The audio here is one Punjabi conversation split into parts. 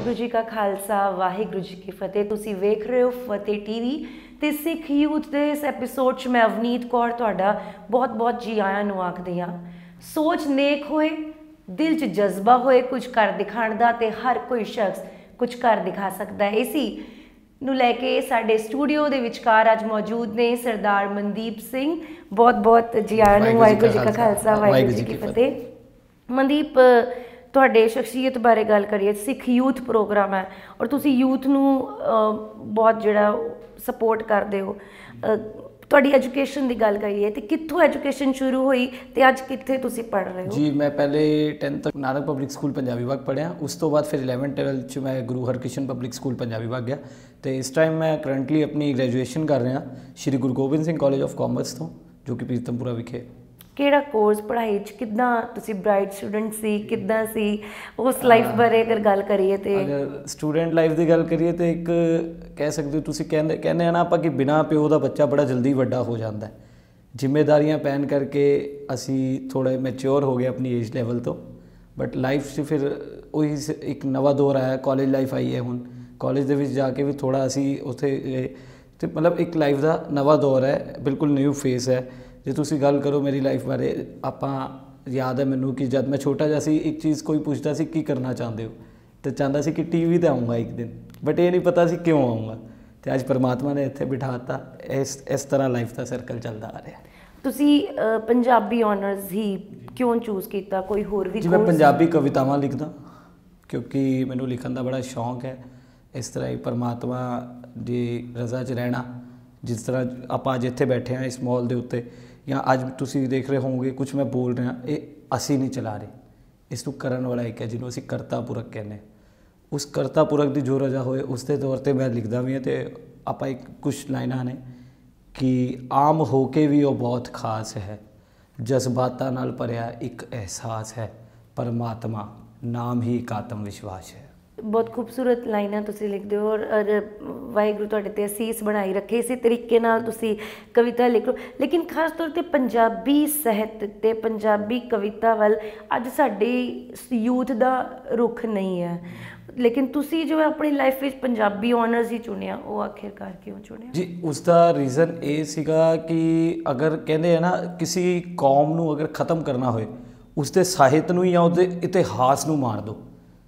वाहिगुरू जी का खालसा वाहिगुरू जी की फतेह। तुसी वेख रहे हो फतेह टीवी ते सिख यूथ दे इस एपीसोड च मैं अवनीत कौर तुहाडा बहुत बहुत जी आयां नूं आखदी हां। सोच नेक होए, दिल च जज्बा होए कुछ कर दिखाण दा ते हर कोई शख्स कुछ कर दिखा सकदा है। इसी ਨੂੰ ਲੈ ਕੇ ਸਾਡੇ ਸਟੂਡੀਓ ਦੇ ਵਿਚਕਾਰ ਅੱਜ ਮੌਜੂਦ ਨੇ ਸਰਦਾਰ ਮਨਦੀਪ ਸਿੰਘ। ਬਹੁਤ ਬਹੁਤ ਜੀ ਆਇਆਂ ਨੂੰ। ਵਾਹਿਗੁਰੂ ਜੀ ਕਾ ਖਾਲਸਾ ਵਾਹਿਗੁਰੂ ਜੀ ਕੀ ਫਤਿਹ। ਮਨਦੀਪ, ਤੁਹਾਡੇ ਸ਼ਖਸੀਅਤ ਬਾਰੇ ਗੱਲ ਕਰੀਏ, ਸਿੱਖ ਯੂਥ ਪ੍ਰੋਗਰਾਮ ਹੈ ਔਰ ਤੁਸੀਂ ਯੂਥ ਨੂੰ ਬਹੁਤ ਜਿਹੜਾ ਸਪੋਰਟ ਕਰਦੇ ਹੋ। ਤੁਹਾਡੀ ਐਜੂਕੇਸ਼ਨ ਦੀ ਗੱਲ ਕਰੀਏ ਤੇ ਕਿੱਥੋਂ ਐਜੂਕੇਸ਼ਨ ਸ਼ੁਰੂ ਹੋਈ ਤੇ ਅੱਜ ਕਿੱਥੇ ਤੁਸੀਂ ਪੜ੍ਹ ਰਹੇ ਹੋ? ਜੀ ਮੈਂ ਪਹਿਲੇ 10th ਤੱਕ ਨਾਨਕ ਪਬਲਿਕ ਸਕੂਲ ਪੰਜਾਬੀ ਬਾਗ ਪੜ੍ਹਿਆ। ਉਸ ਤੋਂ ਬਾਅਦ ਫਿਰ 11th 12th 'ਚ ਮੈਂ ਗੁਰੂ ਹਰਕ੍ਰਿਸ਼ਨ ਪਬਲਿਕ ਸਕੂਲ ਪੰਜਾਬੀ ਬਾਗ ਗਿਆ ਤੇ ਇਸ ਟਾਈਮ ਮੈਂ ਕਰੰਟਲੀ ਆਪਣੀ ਗ੍ਰੈਜੂਏਸ਼ਨ ਕਰ ਰਿਹਾ Shri Guru Gobind Singh college of commerce ਤੋਂ, ਜੋ ਕਿ ਪ੍ਰੀਤਮਪੁਰਾ ਵਿਖੇ। ਕਿਹੜਾ ਕੋਰਸ ਪੜ੍ਹਾਈ 'ਚ ਕਿੱਦਾਂ ਤੁਸੀਂ ਬ੍ਰਾਈਟ ਸਟੂਡੈਂਟ ਸੀ, ਕਿੱਦਾਂ ਸੀ ਉਸ ਲਾਈਫ ਬਾਰੇ ਅਗਰ ਗੱਲ ਕਰੀਏ? ਤੇ ਅਗਰ ਸਟੂਡੈਂਟ ਲਾਈਫ ਦੀ ਗੱਲ ਕਰੀਏ ਤਾਂ ਇੱਕ ਕਹਿ ਸਕਦੇ ਹੋ ਤੁਸੀਂ ਕਹਿੰਦੇ ਆ ਨਾ ਆਪਾਂ ਕਿ ਬਿਨਾਂ ਪਿਓ ਦਾ ਬੱਚਾ ਬੜਾ ਜਲਦੀ ਵੱਡਾ ਹੋ ਜਾਂਦਾ। ਜ਼ਿੰਮੇਦਾਰੀਆਂ ਪੈਣ ਕਰਕੇ ਅਸੀਂ ਥੋੜ੍ਹੇ ਮੈਚਿਓਰ ਹੋ ਗਏ ਆਪਣੀ ਏਜ ਲੈਵਲ ਤੋਂ, ਬਟ ਲਾਈਫ 'ਚ ਫਿਰ ਉਹੀ ਇੱਕ ਨਵਾਂ ਦੌਰ ਆਇਆ, ਕਾਲਜ ਲਾਈਫ ਆਈ ਹੈ। ਹੁਣ ਕਾਲਜ ਦੇ ਵਿੱਚ ਜਾ ਕੇ ਵੀ ਥੋੜ੍ਹਾ ਅਸੀਂ ਉੱਥੇ ਅਤੇ ਮਤਲਬ ਇੱਕ ਲਾਈਫ ਦਾ ਨਵਾਂ ਦੌਰ ਹੈ, ਬਿਲਕੁਲ ਨਿਊ ਫੇਸ ਹੈ। ਜੇ ਤੁਸੀਂ ਗੱਲ ਕਰੋ ਮੇਰੀ ਲਾਈਫ ਬਾਰੇ, ਆਪਾਂ ਯਾਦ ਹੈ ਮੈਨੂੰ ਕਿ ਜਦ ਮੈਂ ਛੋਟਾ ਜਿਹਾ ਸੀ, ਇੱਕ ਚੀਜ਼ ਕੋਈ ਪੁੱਛਦਾ ਸੀ ਕੀ ਕਰਨਾ ਚਾਹੁੰਦੇ ਹੋ, ਅਤੇ ਚਾਹੁੰਦਾ ਸੀ ਕਿ TV 'ਤੇ ਆਊਂਗਾ ਇੱਕ ਦਿਨ, ਬਟ ਇਹ ਨਹੀਂ ਪਤਾ ਸੀ ਕਿਉਂ ਆਊਂਗਾ। ਅਤੇ ਅੱਜ ਪਰਮਾਤਮਾ ਨੇ ਇੱਥੇ ਬਿਠਾ ਦਿੱਤਾ। ਇਸ ਤਰ੍ਹਾਂ ਲਾਈਫ ਦਾ ਸਰਕਲ ਚੱਲਦਾ ਆ ਰਿਹਾ। ਤੁਸੀਂ ਪੰਜਾਬੀ ਔਨਰਸ ਹੀ ਕਿਉਂ ਚੂਜ਼ ਕੀਤਾ? ਕੋਈ ਹੋਰ ਵੀ? ਜੀ ਮੈਂ ਪੰਜਾਬੀ ਕਵਿਤਾਵਾਂ ਲਿਖਦਾ ਕਿਉਂਕਿ ਮੈਨੂੰ ਲਿਖਣ ਦਾ ਬੜਾ ਸ਼ੌਂਕ ਹੈ। ਇਸ ਤਰ੍ਹਾਂ ਹੀ ਪਰਮਾਤਮਾ ਦੀ ਰਜ਼ਾ 'ਚ ਰਹਿਣਾ, ਜਿਸ ਤਰ੍ਹਾਂ ਆਪਾਂ ਅੱਜ ਇੱਥੇ ਬੈਠੇ ਹਾਂ ਇਸ ਮਾਹੌਲ ਦੇ ਉੱਤੇ, ਜਾਂ ਅੱਜ ਤੁਸੀਂ ਦੇਖ ਰਹੇ ਹੋਵੋਗੇ ਕੁਛ ਮੈਂ ਬੋਲ ਰਿਹਾ, ਇਹ ਅਸੀਂ ਨਹੀਂ ਚਲਾ ਰਹੇ, ਇਸ ਨੂੰ ਕਰਨ ਵਾਲਾ ਇੱਕ ਹੈ ਜਿਹਨੂੰ ਅਸੀਂ ਕਰਤਾ ਪੁਰਖ ਕਹਿੰਦੇ। ਉਸ ਕਰਤਾ ਪੁਰਖ ਦੀ ਜੋ ਰਜ਼ਾ ਹੋਏ ਉਸ ਦੇ ਤੌਰ 'ਤੇ ਮੈਂ ਲਿਖਦਾ ਵੀ ਹਾਂ। ਅਤੇ ਆਪਾਂ ਇੱਕ ਕੁਛ ਲਾਈਨਾਂ ਨੇ ਕਿ ਆਮ ਹੋ ਕੇ ਵੀ ਉਹ ਬਹੁਤ ਖਾਸ ਹੈ, ਜਜ਼ਬਾਤਾਂ ਨਾਲ ਭਰਿਆ ਇੱਕ ਅਹਿਸਾਸ ਹੈ, ਪਰਮਾਤਮਾ ਨਾਮ ਹੀ ਇੱਕ ਆਤਮ ਵਿਸ਼ਵਾਸ ਹੈ। ਬਹੁਤ ਖੂਬਸੂਰਤ ਲਾਈਨਾਂ ਤੁਸੀਂ ਲਿਖਦੇ ਹੋ ਔਰ ਵਾਹਿਗੁਰੂ ਤੁਹਾਡੇ 'ਤੇ ਅਸੀਸ ਬਣਾਈ ਰੱਖੇ। ਇਸੇ ਤਰੀਕੇ ਨਾਲ ਤੁਸੀਂ ਕਵਿਤਾ ਲਿਖੋ, ਲੇਕਿਨ ਖਾਸ ਤੌਰ 'ਤੇ ਪੰਜਾਬੀ ਸਾਹਿਤ ਅਤੇ ਪੰਜਾਬੀ ਕਵਿਤਾ ਵੱਲ ਅੱਜ ਸਾਡੇ ਯੂਥ ਦਾ ਰੁਖ ਨਹੀਂ ਹੈ। ਲੇਕਿਨ ਤੁਸੀਂ ਜੋ ਆਪਣੀ ਲਾਈਫ ਵਿੱਚ ਪੰਜਾਬੀ ਔਨਰਸ ਹੀ ਚੁਣਿਆ, ਉਹ ਆਖਿਰਕਾਰ ਕਿਉਂ ਚੁਣਿਆ? ਜੀ ਉਸਦਾ ਰੀਜ਼ਨ ਇਹ ਸੀਗਾ ਕਿ ਅਗਰ ਕਹਿੰਦੇ ਆ ਨਾ ਕਿਸੇ ਕੌਮ ਨੂੰ ਅਗਰ ਖ਼ਤਮ ਕਰਨਾ ਹੋਏ, ਉਸਦੇ ਸਾਹਿਤ ਨੂੰ ਜਾਂ ਉਹਦੇ ਇਤਿਹਾਸ ਨੂੰ ਮਾਰ ਦਿਓ।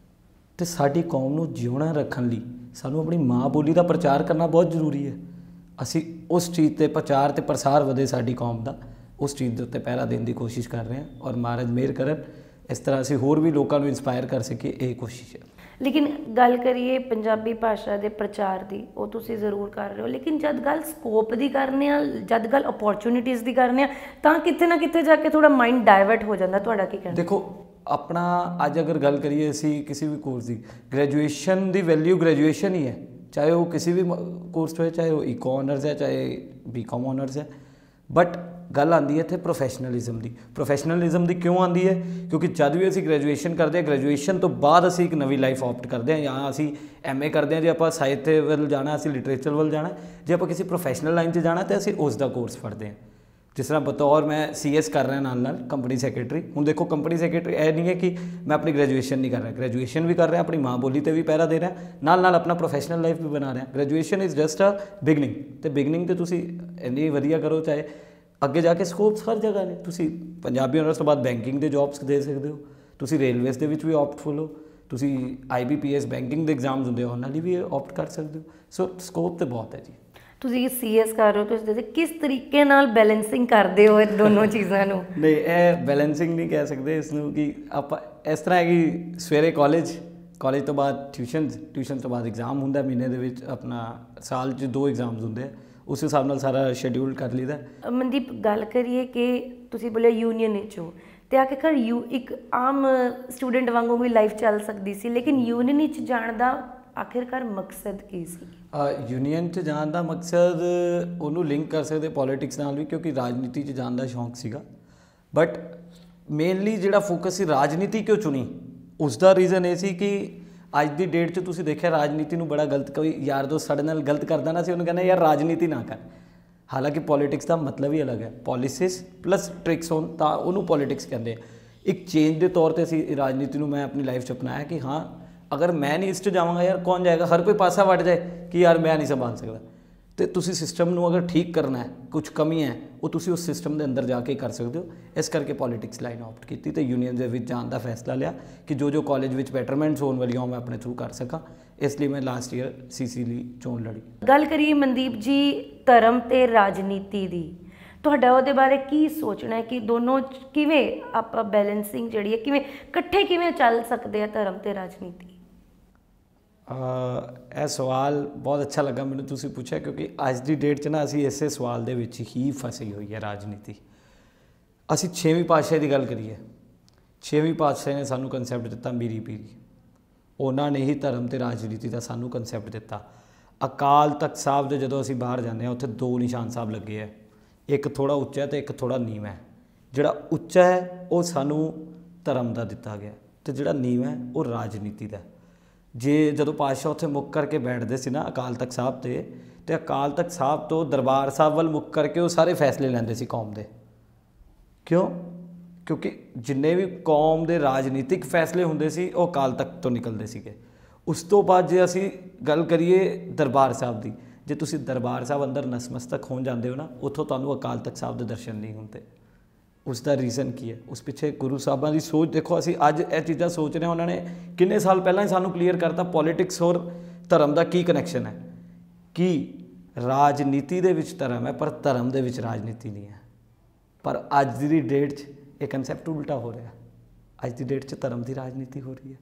ਅਤੇ ਸਾਡੀ ਕੌਮ ਨੂੰ ਜਿਉਣਾ ਰੱਖਣ ਲਈ ਸਾਨੂੰ ਆਪਣੀ ਮਾਂ ਬੋਲੀ ਦਾ ਪ੍ਰਚਾਰ ਕਰਨਾ ਬਹੁਤ ਜ਼ਰੂਰੀ ਹੈ। ਅਸੀਂ ਉਸ ਚੀਜ਼ 'ਤੇ ਪ੍ਰਚਾਰ ਅਤੇ ਪ੍ਰਸਾਰ ਵਧੇ ਸਾਡੀ ਕੌਮ ਦਾ, ਉਸ ਚੀਜ਼ ਦੇ ਉੱਤੇ ਪਹਿਰਾ ਦੇਣ ਦੀ ਕੋਸ਼ਿਸ਼ ਕਰ ਰਹੇ ਹਾਂ ਔਰ ਮਹਾਰਾਜ ਮਿਹਰ ਕਰਨ ਇਸ ਤਰ੍ਹਾਂ ਅਸੀਂ ਹੋਰ ਵੀ ਲੋਕਾਂ ਨੂੰ ਇੰਸਪਾਇਰ ਕਰ ਸਕੀਏ, ਇਹ ਕੋਸ਼ਿਸ਼ ਹੈ। ਲੇਕਿਨ ਗੱਲ ਕਰੀਏ ਪੰਜਾਬੀ ਭਾਸ਼ਾ ਦੇ ਪ੍ਰਚਾਰ ਦੀ, ਉਹ ਤੁਸੀਂ ਜ਼ਰੂਰ ਕਰ ਰਹੇ ਹੋ, ਲੇਕਿਨ ਜਦ ਗੱਲ ਸਕੋਪ ਦੀ ਕਰਨੇ ਆ, ਜਦ ਗੱਲ ਓਪੋਰਚੁਨਿਟੀਜ਼ ਦੀ ਕਰਨੇ ਆ, ਤਾਂ ਕਿਤੇ ਨਾ ਕਿਤੇ ਜਾ ਕੇ ਥੋੜ੍ਹਾ ਮਾਈਂਡ ਡਾਇਵਰਟ ਹੋ ਜਾਂਦਾ। ਤੁਹਾਡਾ ਕੀ ਕਹਿਣਾ? ਦੇਖੋ ਆਪਣਾ ਅੱਜ ਅਗਰ ਗੱਲ ਕਰੀਏ ਅਸੀਂ ਕਿਸੇ ਵੀ ਕੋਰਸ ਦੀ, ਗ੍ਰੈਜੂਏਸ਼ਨ ਦੀ ਵੈਲਿਊ ਗ੍ਰੈਜੂਏਸ਼ਨ ਹੀ ਹੈ, ਚਾਹੇ ਉਹ ਕਿਸੇ ਵੀ ਕੋਰਸ 'ਚ ਹੋਏ, ਚਾਹੇ ਉਹ ਈਕੋ ਔਨਰਸ ਹੈ, ਚਾਹੇ BCom ਔਨਰਸ ਹੈ। ਬਟ ਗੱਲ ਆਉਂਦੀ ਹੈ ਇੱਥੇ ਪ੍ਰੋਫੈਸ਼ਨਲਿਜ਼ਮ ਦੀ। ਪ੍ਰੋਫੈਸ਼ਨਲਿਜ਼ਮ ਦੀ ਕਿਉਂ ਆਉਂਦੀ ਹੈ? ਕਿਉਂਕਿ ਜਦ ਵੀ ਅਸੀਂ ਗ੍ਰੈਜੂਏਸ਼ਨ ਕਰਦੇ ਹਾਂ, ਗ੍ਰੈਜੂਏਸ਼ਨ ਤੋਂ ਬਾਅਦ ਅਸੀਂ ਇੱਕ ਨਵੀਂ ਲਾਈਫ ਆਪਟ ਕਰਦੇ ਹਾਂ, ਜਾਂ ਅਸੀਂ MA ਕਰਦੇ ਹਾਂ। ਜੇ ਆਪਾਂ ਸਾਹਿਤ ਵੱਲ ਜਾਣਾ, ਅਸੀਂ ਲਿਟਰੇਚਰ ਵੱਲ ਜਾਣਾ, ਜੇ ਆਪਾਂ ਕਿਸੇ ਪ੍ਰੋਫੈਸ਼ਨਲ ਲਾਈਨ 'ਚ ਜਾਣਾ ਤਾਂ ਅਸੀਂ ਉਸ ਦਾ ਕੋਰਸ ਪੜ੍ਹਦੇ ਹਾਂ। ਜਿਸ ਤਰ੍ਹਾਂ ਬਤੌਰ ਮੈਂ CS ਕਰ ਰਿਹਾ ਨਾਲ ਕੰਪਨੀ ਸੈਕਟਰੀ। ਹੁਣ ਦੇਖੋ ਕੰਪਨੀ ਸੈਕਟਰੀ ਇਹ ਨਹੀਂ ਹੈ ਕਿ ਮੈਂ ਆਪਣੀ ਗ੍ਰੈਜੂਏਸ਼ਨ ਨਹੀਂ ਕਰ ਰਿਹਾ, ਗ੍ਰੈਜੂਏਸ਼ਨ ਵੀ ਕਰ ਰਿਹਾ, ਆਪਣੀ ਮਾਂ ਬੋਲੀ 'ਤੇ ਵੀ ਪਹਿਰਾ ਦੇ ਰਿਹਾ, ਨਾਲ ਆਪਣਾ ਪ੍ਰੋਫੈਸ਼ਨਲ ਲਾਈਫ ਵੀ ਬਣਾ ਰਿਹਾ। Graduation is just a beginning, ਅਤੇ ਬਿਗਨਿੰਗ 'ਤੇ ਤੁਸੀਂ ਇੰਨੀ ਵਧੀਆ ਕਰੋ, ਚਾਹੇ ਅੱਗੇ ਜਾ ਕੇ ਸਕੋਪਸ ਹਰ ਜਗ੍ਹਾ ਨੇ। ਤੁਸੀਂ ਪੰਜਾਬੀ ਔਨਰਸ ਤੋਂ ਬਾਅਦ ਬੈਂਕਿੰਗ ਦੇ ਜੋਬਸ ਦੇ ਸਕਦੇ ਹੋ, ਤੁਸੀਂ ਰੇਲਵੇਜ਼ ਦੇ ਵਿੱਚ ਵੀ ਆਪਟ ਫੋਲੋ, ਤੁਸੀਂ IBPS ਬੈਂਕਿੰਗ ਦੇ ਐਗਜ਼ਾਮਸ ਹੁੰਦੇ ਉਹਨਾਂ ਲਈ ਵੀ ਆਪਟ ਕਰ ਸਕਦੇ ਹੋ। ਸੋ ਸਕੋਪ ਤਾਂ ਬਹੁਤ ਹੈ ਜੀ। ਤੁਸੀਂ CS ਕਰ ਰਹੇ ਹੋ, ਤੁਸੀਂ ਕਿਸ ਤਰੀਕੇ ਨਾਲ ਬੈਲੈਂਸਿੰਗ ਕਰਦੇ ਹੋ ਇਹ ਦੋਨੋਂ ਚੀਜ਼ਾਂ ਨੂੰ? ਨਹੀਂ, ਇਹ ਬੈਲੈਂਸਿੰਗ ਨਹੀਂ ਕਹਿ ਸਕਦੇ ਇਸ ਨੂੰ, ਕਿ ਆਪਾਂ ਇਸ ਤਰ੍ਹਾਂ ਹੈ ਕਿ ਸਵੇਰੇ ਕਾਲਜ ਤੋਂ ਬਾਅਦ ਟਿਊਸ਼ਨ ਤੋਂ ਬਾਅਦ ਐਗਜ਼ਾਮ ਹੁੰਦਾ ਮਹੀਨੇ ਦੇ ਵਿੱਚ, ਆਪਣਾ ਸਾਲ 'ਚ 2 ਐਗਜ਼ਾਮਸ ਹੁੰਦੇ ਆ, ਉਸ ਹਿਸਾਬ ਨਾਲ ਸਾਰਾ ਸ਼ੈਡਿਊਲ ਕਰ ਲਈਦਾ। ਮਨਦੀਪ, ਗੱਲ ਕਰੀਏ ਕਿ ਤੁਸੀਂ ਬੋਲਿਆ ਯੂਨੀਅਨ ਵਿੱਚ ਹੋ, ਅਤੇ ਆਖਿਰਕਾਰ ਇੱਕ ਆਮ ਸਟੂਡੈਂਟ ਵਾਂਗੂ ਵੀ ਲਾਈਫ ਚੱਲ ਸਕਦੀ ਸੀ, ਲੇਕਿਨ ਯੂਨੀਅਨ ਵਿੱਚ ਜਾਣ ਦਾ ਆਖਿਰਕਾਰ ਮਕਸਦ ਕੀ ਸੀ? ਯੂਨੀਅਨ 'ਚ ਜਾਣ ਦਾ ਮਕਸਦ ਉਹਨੂੰ ਲਿੰਕ ਕਰ ਸਕਦੇ ਪੋਲੀਟਿਕਸ ਨਾਲ ਵੀ, ਕਿਉਂਕਿ ਰਾਜਨੀਤੀ 'ਚ ਜਾਣ ਦਾ ਸ਼ੌਂਕ ਸੀਗਾ। ਬਟ ਮੇਨਲੀ ਜਿਹੜਾ ਫੋਕਸ ਸੀ ਰਾਜਨੀਤੀ ਕਿਉਂ ਚੁਣੀ, ਉਸ ਦਾ ਰੀਜ਼ਨ ਇਹ ਸੀ ਕਿ ਅੱਜ ਦੀ ਡੇਟ 'ਚ ਤੁਸੀਂ ਦੇਖਿਆ ਰਾਜਨੀਤੀ ਨੂੰ ਬੜਾ ਗਲਤ, ਕੋਈ ਯਾਰ ਦੋਸਤ ਸਾਡੇ ਨਾਲ ਗਲਤ ਕਰਦਾ ਨਾ, ਸੀ ਉਹਨੂੰ ਕਹਿੰਦਾ ਯਾਰ ਰਾਜਨੀਤੀ ਨਾ ਕਰ। ਹਾਲਾਂਕਿ ਪੋਲੀਟਿਕਸ ਦਾ ਮਤਲਬ ਹੀ ਅਲੱਗ ਹੈ, ਪੋਲਿਸਿਸ ਪਲੱਸ ਟ੍ਰਿਕਸ ਹੋਣ ਤਾਂ ਉਹਨੂੰ ਪੋਲੀਟਿਕਸ ਕਹਿੰਦੇ ਆ। ਇੱਕ ਚੇਂਜ ਦੇ ਤੌਰ 'ਤੇ ਅਸੀਂ ਰਾਜਨੀਤੀ ਨੂੰ ਮੈਂ ਆਪਣੀ ਲਾਈਫ 'ਚ ਅਪਣਾਇਆ ਕਿ ਹਾਂ ਅਗਰ ਮੈਂ ਨਹੀਂ ਇਸ 'ਚ ਜਾਵਾਂਗਾ ਯਾਰ ਕੌਣ ਜਾਏਗਾ, ਹਰ ਕੋਈ ਪਾਸਾ ਵੱਟ ਜਾਏ ਕਿ ਯਾਰ ਮੈਂ ਨਹੀਂ ਸੰਭਾਲ ਸਕਦਾ। ਤੇ ਤੁਸੀਂ ਸਿਸਟਮ ਨੂੰ ਅਗਰ ਠੀਕ ਕਰਨਾ ਹੈ, ਕੁਝ ਕਮੀ ਹੈ ਉਹ ਤੁਸੀਂ ਉਸ ਸਿਸਟਮ ਦੇ ਅੰਦਰ ਜਾ ਕੇ ਕਰ ਸਕਦੇ ਹੋ। ਇਸ ਕਰਕੇ ਪੋਲੀਟਿਕਸ ਲਾਈਨ ਆਪਟ ਕੀਤੀ ਤੇ ਯੂਨੀਅਨ ਦੇ ਵਿੱਚ ਜਾਣ ਦਾ ਫੈਸਲਾ ਲਿਆ ਕਿ ਜੋ ਕਾਲਜ ਵਿੱਚ ਬੈਟਰਮੈਂਟਸ ਹੋਣ ਵਾਲੀਆਂ ਮੈਂ ਆਪਣੇ ਥਰੂ ਕਰ ਸਕਾਂ। ਇਸ ਲਈ ਮੈਂ ਲਾਸਟ ਈਅਰ ਸੀਸੀ ਲਈ ਚੋਣ ਲੜੀ। ਗੱਲ ਕਰੀਏ ਮਨਦੀਪ ਜੀ ਧਰਮ ਤੇ ਰਾਜਨੀਤੀ ਦੀ, ਤੁਹਾਡਾ ਉਹਦੇ ਬਾਰੇ ਕੀ ਸੋਚਣਾ ਹੈ ਕਿ ਦੋਨੋਂ ਕਿਵੇਂ ਆਪਾਂ ਬੈਲੈਂਸਿੰਗ ਜਿਹੜੀ ਹੈ ਕਿਵੇਂ ਇਕੱਠੇ ਕਿਵੇਂ ਚੱਲ ਸਕਦੇ ਆ ਧਰਮ ਤੇ ਰਾਜਨੀਤੀ? ਇਹ ਸਵਾਲ ਬਹੁਤ ਅੱਛਾ ਲੱਗਾ ਮੈਨੂੰ ਤੁਸੀਂ ਪੁੱਛਿਆ, ਕਿਉਂਕਿ ਅੱਜ ਦੀ ਡੇਟ 'ਚ ਨਾ ਅਸੀਂ ਇਸੇ ਸਵਾਲ ਦੇ ਵਿੱਚ ਹੀ ਫਸੀ ਹੋਈ ਹੈ ਰਾਜਨੀਤੀ। ਅਸੀਂ 6ਵੀਂ ਪਾਤਸ਼ਾਹੀ ਦੀ ਗੱਲ ਕਰੀਏ, 6ਵੀਂ ਪਾਤਸ਼ਾਹੀ ਨੇ ਸਾਨੂੰ ਕਨਸੈਪਟ ਦਿੱਤਾ ਮੀਰੀ ਪੀਰੀ, ਉਹਨਾਂ ਨੇ ਹੀ ਧਰਮ ਤੇ ਰਾਜਨੀਤੀ ਦਾ ਸਾਨੂੰ ਕਨਸੈਪਟ ਦਿੱਤਾ। ਅਕਾਲ ਤਖਤ ਸਾਹਿਬ ਦੇ ਜਦੋਂ ਅਸੀਂ ਬਾਹਰ ਜਾਂਦੇ ਹਾਂ ਉੱਥੇ 2 ਨਿਸ਼ਾਨ ਸਾਹਿਬ ਲੱਗੇ ਹੈ, ਇੱਕ ਥੋੜ੍ਹਾ ਉੱਚਾ ਅਤੇ ਇੱਕ ਥੋੜ੍ਹਾ ਨੀਵਾਂ ਹੈ। ਜਿਹੜਾ ਉੱਚਾ ਹੈ ਉਹ ਸਾਨੂੰ ਧਰਮ ਦਾ ਦਿੱਤਾ ਗਿਆ ਅਤੇ ਜਿਹੜਾ ਨੀਵਾਂ ਹੈ ਉਹ ਰਾਜਨੀਤੀ ਦਾ। ਜੇ ਜਦੋਂ ਪਾਤਸ਼ਾਹ ਉੱਥੇ ਮੁੱਕ ਕਰਕੇ ਬੈਠਦੇ ਸੀ ਨਾ ਅਕਾਲ ਤਖਤ ਸਾਹਿਬ 'ਤੇ ਅਕਾਲ ਤਖਤ ਸਾਹਿਬ ਤੋਂ ਦਰਬਾਰ ਸਾਹਿਬ ਵੱਲ ਮੁੱਕ ਕਰਕੇ ਉਹ ਸਾਰੇ ਫੈਸਲੇ ਲੈਂਦੇ ਸੀ ਕੌਮ ਦੇ। ਕਿਉਂ? ਕਿਉਂਕਿ ਜਿੰਨੇ ਵੀ ਕੌਮ ਦੇ ਰਾਜਨੀਤਿਕ ਫੈਸਲੇ ਹੁੰਦੇ ਸੀ ਉਹ ਅਕਾਲ ਤਖਤ ਤੋਂ ਨਿਕਲਦੇ ਸੀਗੇ। ਉਸ ਤੋਂ ਬਾਅਦ ਜੇ ਅਸੀਂ ਗੱਲ ਕਰੀਏ ਦਰਬਾਰ ਸਾਹਿਬ ਦੀ, ਜੇ ਤੁਸੀਂ ਦਰਬਾਰ ਸਾਹਿਬ ਅੰਦਰ ਨਸਮਸਤਕ ਹੋਣ ਜਾਂਦੇ ਹੋ ਨਾ, ਉੱਥੋਂ ਤੁਹਾਨੂੰ ਅਕਾਲ ਤਖਤ ਸਾਹਿਬ ਦੇ ਦਰਸ਼ਨ ਨਹੀਂ ਹੁੰਦੇ। ਉਸ ਦਾ ਰੀਜ਼ਨ ਕੀ ਹੈ? ਉਸ ਪਿੱਛੇ ਗੁਰੂ ਸਾਹਿਬਾਂ ਦੀ ਸੋਚ ਦੇਖੋ। ਅਸੀਂ ਅੱਜ ਇਹ ਚੀਜ਼ਾਂ ਸੋਚ ਰਹੇ ਹਾਂ, ਉਹਨਾਂ ਨੇ ਕਿੰਨੇ ਸਾਲ ਪਹਿਲਾਂ ਹੀ ਸਾਨੂੰ ਕਲੀਅਰ ਕਰਤਾ ਪੋਲੀਟਿਕਸ ਔਰ ਧਰਮ ਦਾ ਕੀ ਕਨੈਕਸ਼ਨ ਹੈ, ਕਿ ਰਾਜਨੀਤੀ ਦੇ ਵਿੱਚ ਧਰਮ ਹੈ ਪਰ ਧਰਮ ਦੇ ਵਿੱਚ ਰਾਜਨੀਤੀ ਨਹੀਂ ਹੈ। ਪਰ ਅੱਜ ਦੀ ਡੇਟ 'ਚ ਇਹ ਕਨਸੈਪਟ ਉਲਟਾ ਹੋ ਰਿਹਾ। ਅੱਜ ਦੀ ਡੇਟ 'ਚ ਧਰਮ ਦੀ ਰਾਜਨੀਤੀ ਹੋ ਰਹੀ ਹੈ।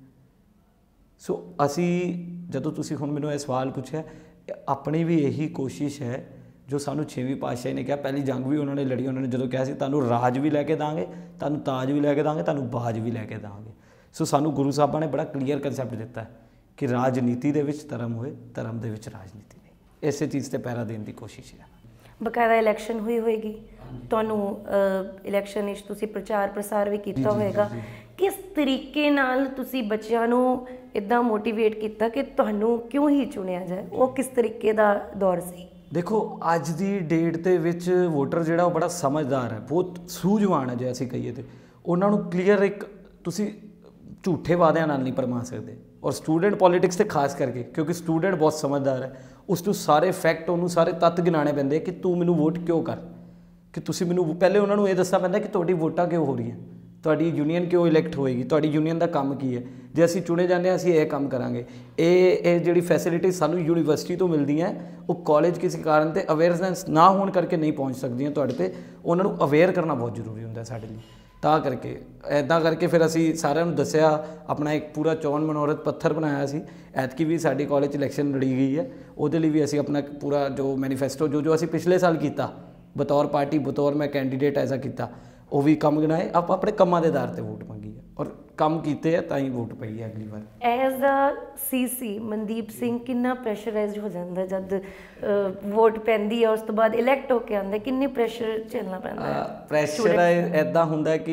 ਸੋ ਅਸੀਂ ਜਦੋਂ ਤੁਸੀਂ ਹੁਣ ਮੈਨੂੰ ਇਹ ਸਵਾਲ ਪੁੱਛਿਆ, ਆਪਣੀ ਵੀ ਇਹੀ ਕੋਸ਼ਿਸ਼ ਹੈ ਜੋ ਸਾਨੂੰ 6ਵੀਂ ਪਾਤਸ਼ਾਹੀ ਨੇ ਕਿਹਾ। ਪਹਿਲੀ ਜੰਗ ਵੀ ਉਹਨਾਂ ਨੇ ਲੜੀ, ਉਹਨਾਂ ਨੇ ਜਦੋਂ ਕਿਹਾ ਸੀ ਤੁਹਾਨੂੰ ਰਾਜ ਵੀ ਲੈ ਕੇ ਦਾਂਗੇ, ਤੁਹਾਨੂੰ ਤਾਜ ਵੀ ਲੈ ਕੇ ਦਾਂਗੇ, ਤੁਹਾਨੂੰ ਬਾਜ ਵੀ ਲੈ ਕੇ ਦਾਂਗੇ। ਸੋ ਸਾਨੂੰ ਗੁਰੂ ਸਾਹਿਬਾਂ ਨੇ ਬੜਾ ਕਲੀਅਰ ਕਨਸੈਪਟ ਦਿੱਤਾ ਕਿ ਰਾਜਨੀਤੀ ਦੇ ਵਿੱਚ ਧਰਮ ਹੋਏ, ਧਰਮ ਦੇ ਵਿੱਚ ਰਾਜਨੀਤੀ ਨਹੀਂ। ਇਸੇ ਚੀਜ਼ 'ਤੇ ਪਹਿਰਾ ਦੇਣ ਦੀ ਕੋਸ਼ਿਸ਼ ਹੈ। ਬਕਾਇਦਾ ਇਲੈਕਸ਼ਨ ਹੋਈ ਹੋਏਗੀ, ਤੁਹਾਨੂੰ ਇਲੈਕਸ਼ਨ ਵਿੱਚ ਤੁਸੀਂ ਪ੍ਰਚਾਰ ਪ੍ਰਸਾਰ ਵੀ ਕੀਤਾ ਹੋਏਗਾ। ਕਿਸ ਤਰੀਕੇ ਨਾਲ ਤੁਸੀਂ ਬੱਚਿਆਂ ਨੂੰ ਇੱਦਾਂ ਮੋਟੀਵੇਟ ਕੀਤਾ ਕਿ ਤੁਹਾਨੂੰ ਕਿਉਂ ਹੀ ਚੁਣਿਆ ਜਾਏ? ਉਹ ਕਿਸ ਤਰੀਕੇ ਦਾ ਦੌਰ ਸੀ? ਦੇਖੋ ਅੱਜ ਦੀ ਡੇਟ ਦੇ ਵਿੱਚ ਵੋਟਰ ਜਿਹੜਾ ਉਹ ਬੜਾ ਸਮਝਦਾਰ ਹੈ, ਬਹੁਤ ਸੂਝਵਾਨ ਹੈ। ਜੇ ਅਸੀਂ ਕਹੀਏ ਤਾਂ ਉਹਨਾਂ ਨੂੰ ਕਲੀਅਰ ਇੱਕ ਤੁਸੀਂ ਝੂਠੇ ਵਾਅਦਿਆਂ ਨਾਲ ਨਹੀਂ ਪਰਮਾ ਸਕਦੇ। ਔਰ ਸਟੂਡੈਂਟ ਪੋਲੀਟਿਕਸ 'ਤੇ ਖਾਸ ਕਰਕੇ, ਕਿਉਂਕਿ ਸਟੂਡੈਂਟ ਬਹੁਤ ਸਮਝਦਾਰ ਹੈ, ਉਸ ਨੂੰ ਸਾਰੇ ਫੈਕਟ, ਉਹਨੂੰ ਸਾਰੇ ਤੱਤ ਗਿਣਾਉਣੇ ਪੈਂਦੇ ਕਿ ਤੂੰ ਮੈਨੂੰ ਵੋਟ ਕਿਉਂ ਕਰ, ਕਿ ਤੁਸੀਂ ਮੈਨੂੰ ਪਹਿਲੇ ਉਹਨਾਂ ਨੂੰ ਇਹ ਦੱਸਣਾ ਪੈਂਦਾ ਕਿ ਤੁਹਾਡੀ ਵੋਟਾਂ ਕਿਉਂ ਹੋ ਰਹੀਆਂ, ਤੁਹਾਡੀ ਯੂਨੀਅਨ ਕਿਉਂ ਇਲੈਕਟ ਹੋਏਗੀ, ਤੁਹਾਡੀ ਯੂਨੀਅਨ ਦਾ ਕੰਮ ਕੀ ਹੈ। ਜੇ ਅਸੀਂ ਚੁਣੇ ਜਾਂਦੇ ਹਾਂ ਅਸੀਂ ਇਹ ਕੰਮ ਕਰਾਂਗੇ। ਇਹ ਜਿਹੜੀ ਫੈਸਿਲਿਟੀ ਸਾਨੂੰ ਯੂਨੀਵਰਸਿਟੀ ਤੋਂ ਮਿਲਦੀਆਂ ਉਹ ਕਾਲਜ ਕਿਸੇ ਕਾਰਨ 'ਤੇ ਅਵੇਅਰਨੈਸ ਨਾ ਹੋਣ ਕਰਕੇ ਨਹੀਂ ਪਹੁੰਚ ਸਕਦੀਆਂ ਤੁਹਾਡੇ 'ਤੇ। ਉਹਨਾਂ ਨੂੰ ਅਵੇਅਰ ਕਰਨਾ ਬਹੁਤ ਜ਼ਰੂਰੀ ਹੁੰਦਾ ਸਾਡੇ ਲਈ। ਤਾਂ ਕਰਕੇ ਇੱਦਾਂ ਕਰਕੇ ਫਿਰ ਅਸੀਂ ਸਾਰਿਆਂ ਨੂੰ ਦੱਸਿਆ, ਆਪਣਾ ਇੱਕ ਪੂਰਾ ਚੋਣ ਮਨੋਰਥ ਪੱਥਰ ਬਣਾਇਆ ਸੀ। ਐਤਕੀ ਵੀ ਸਾਡੀ ਕਾਲਜ 'ਚ ਇਲੈਕਸ਼ਨ ਲੜੀ ਗਈ ਹੈ, ਉਹਦੇ ਲਈ ਵੀ ਅਸੀਂ ਆਪਣਾ ਪੂਰਾ ਜੋ ਮੈਨੀਫੈਸਟੋ ਜੋ ਅਸੀਂ ਪਿਛਲੇ ਸਾਲ ਕੀਤਾ ਬਤੌਰ ਪਾਰਟੀ, ਬਤੌਰ ਮੈਂ ਕੈਂਡੀਡੇਟ ਐਸਾ ਕੀਤਾ, ਉਹ ਵੀ ਕੰਮ ਗਿਣਾਏ। ਆਪਾਂ ਆਪਣੇ ਕੰਮਾਂ ਦੇ ਆਧਾਰ 'ਤੇ ਵੋਟ ਮੰਗੀ ਹੈ ਔਰ ਕੰਮ ਕੀਤੇ ਆ ਤਾਂ ਹੀ ਵੋਟ ਪਈ ਹੈ ਅਗਲੀ ਵਾਰ। As a CC Mandeep Singh ਕਿੰਨਾ ਪ੍ਰੈਸ਼ਰਾਈਜ਼ਡ ਹੋ ਜਾਂਦਾ ਜਦ ਵੋਟ ਪੈਂਦੀ ਹੈ, ਉਸ ਤੋਂ ਬਾਅਦ ਇਲੈਕਟ ਹੋ ਕੇ ਆਉਂਦਾ, ਕਿੰਨੇ ਪ੍ਰੈਸ਼ਰ ਝੱਲਣਾ ਪੈਂਦਾ ਹੈ? ਪ੍ਰੈਸ਼ਰ ਇੱਦਾਂ ਹੁੰਦਾ ਕਿ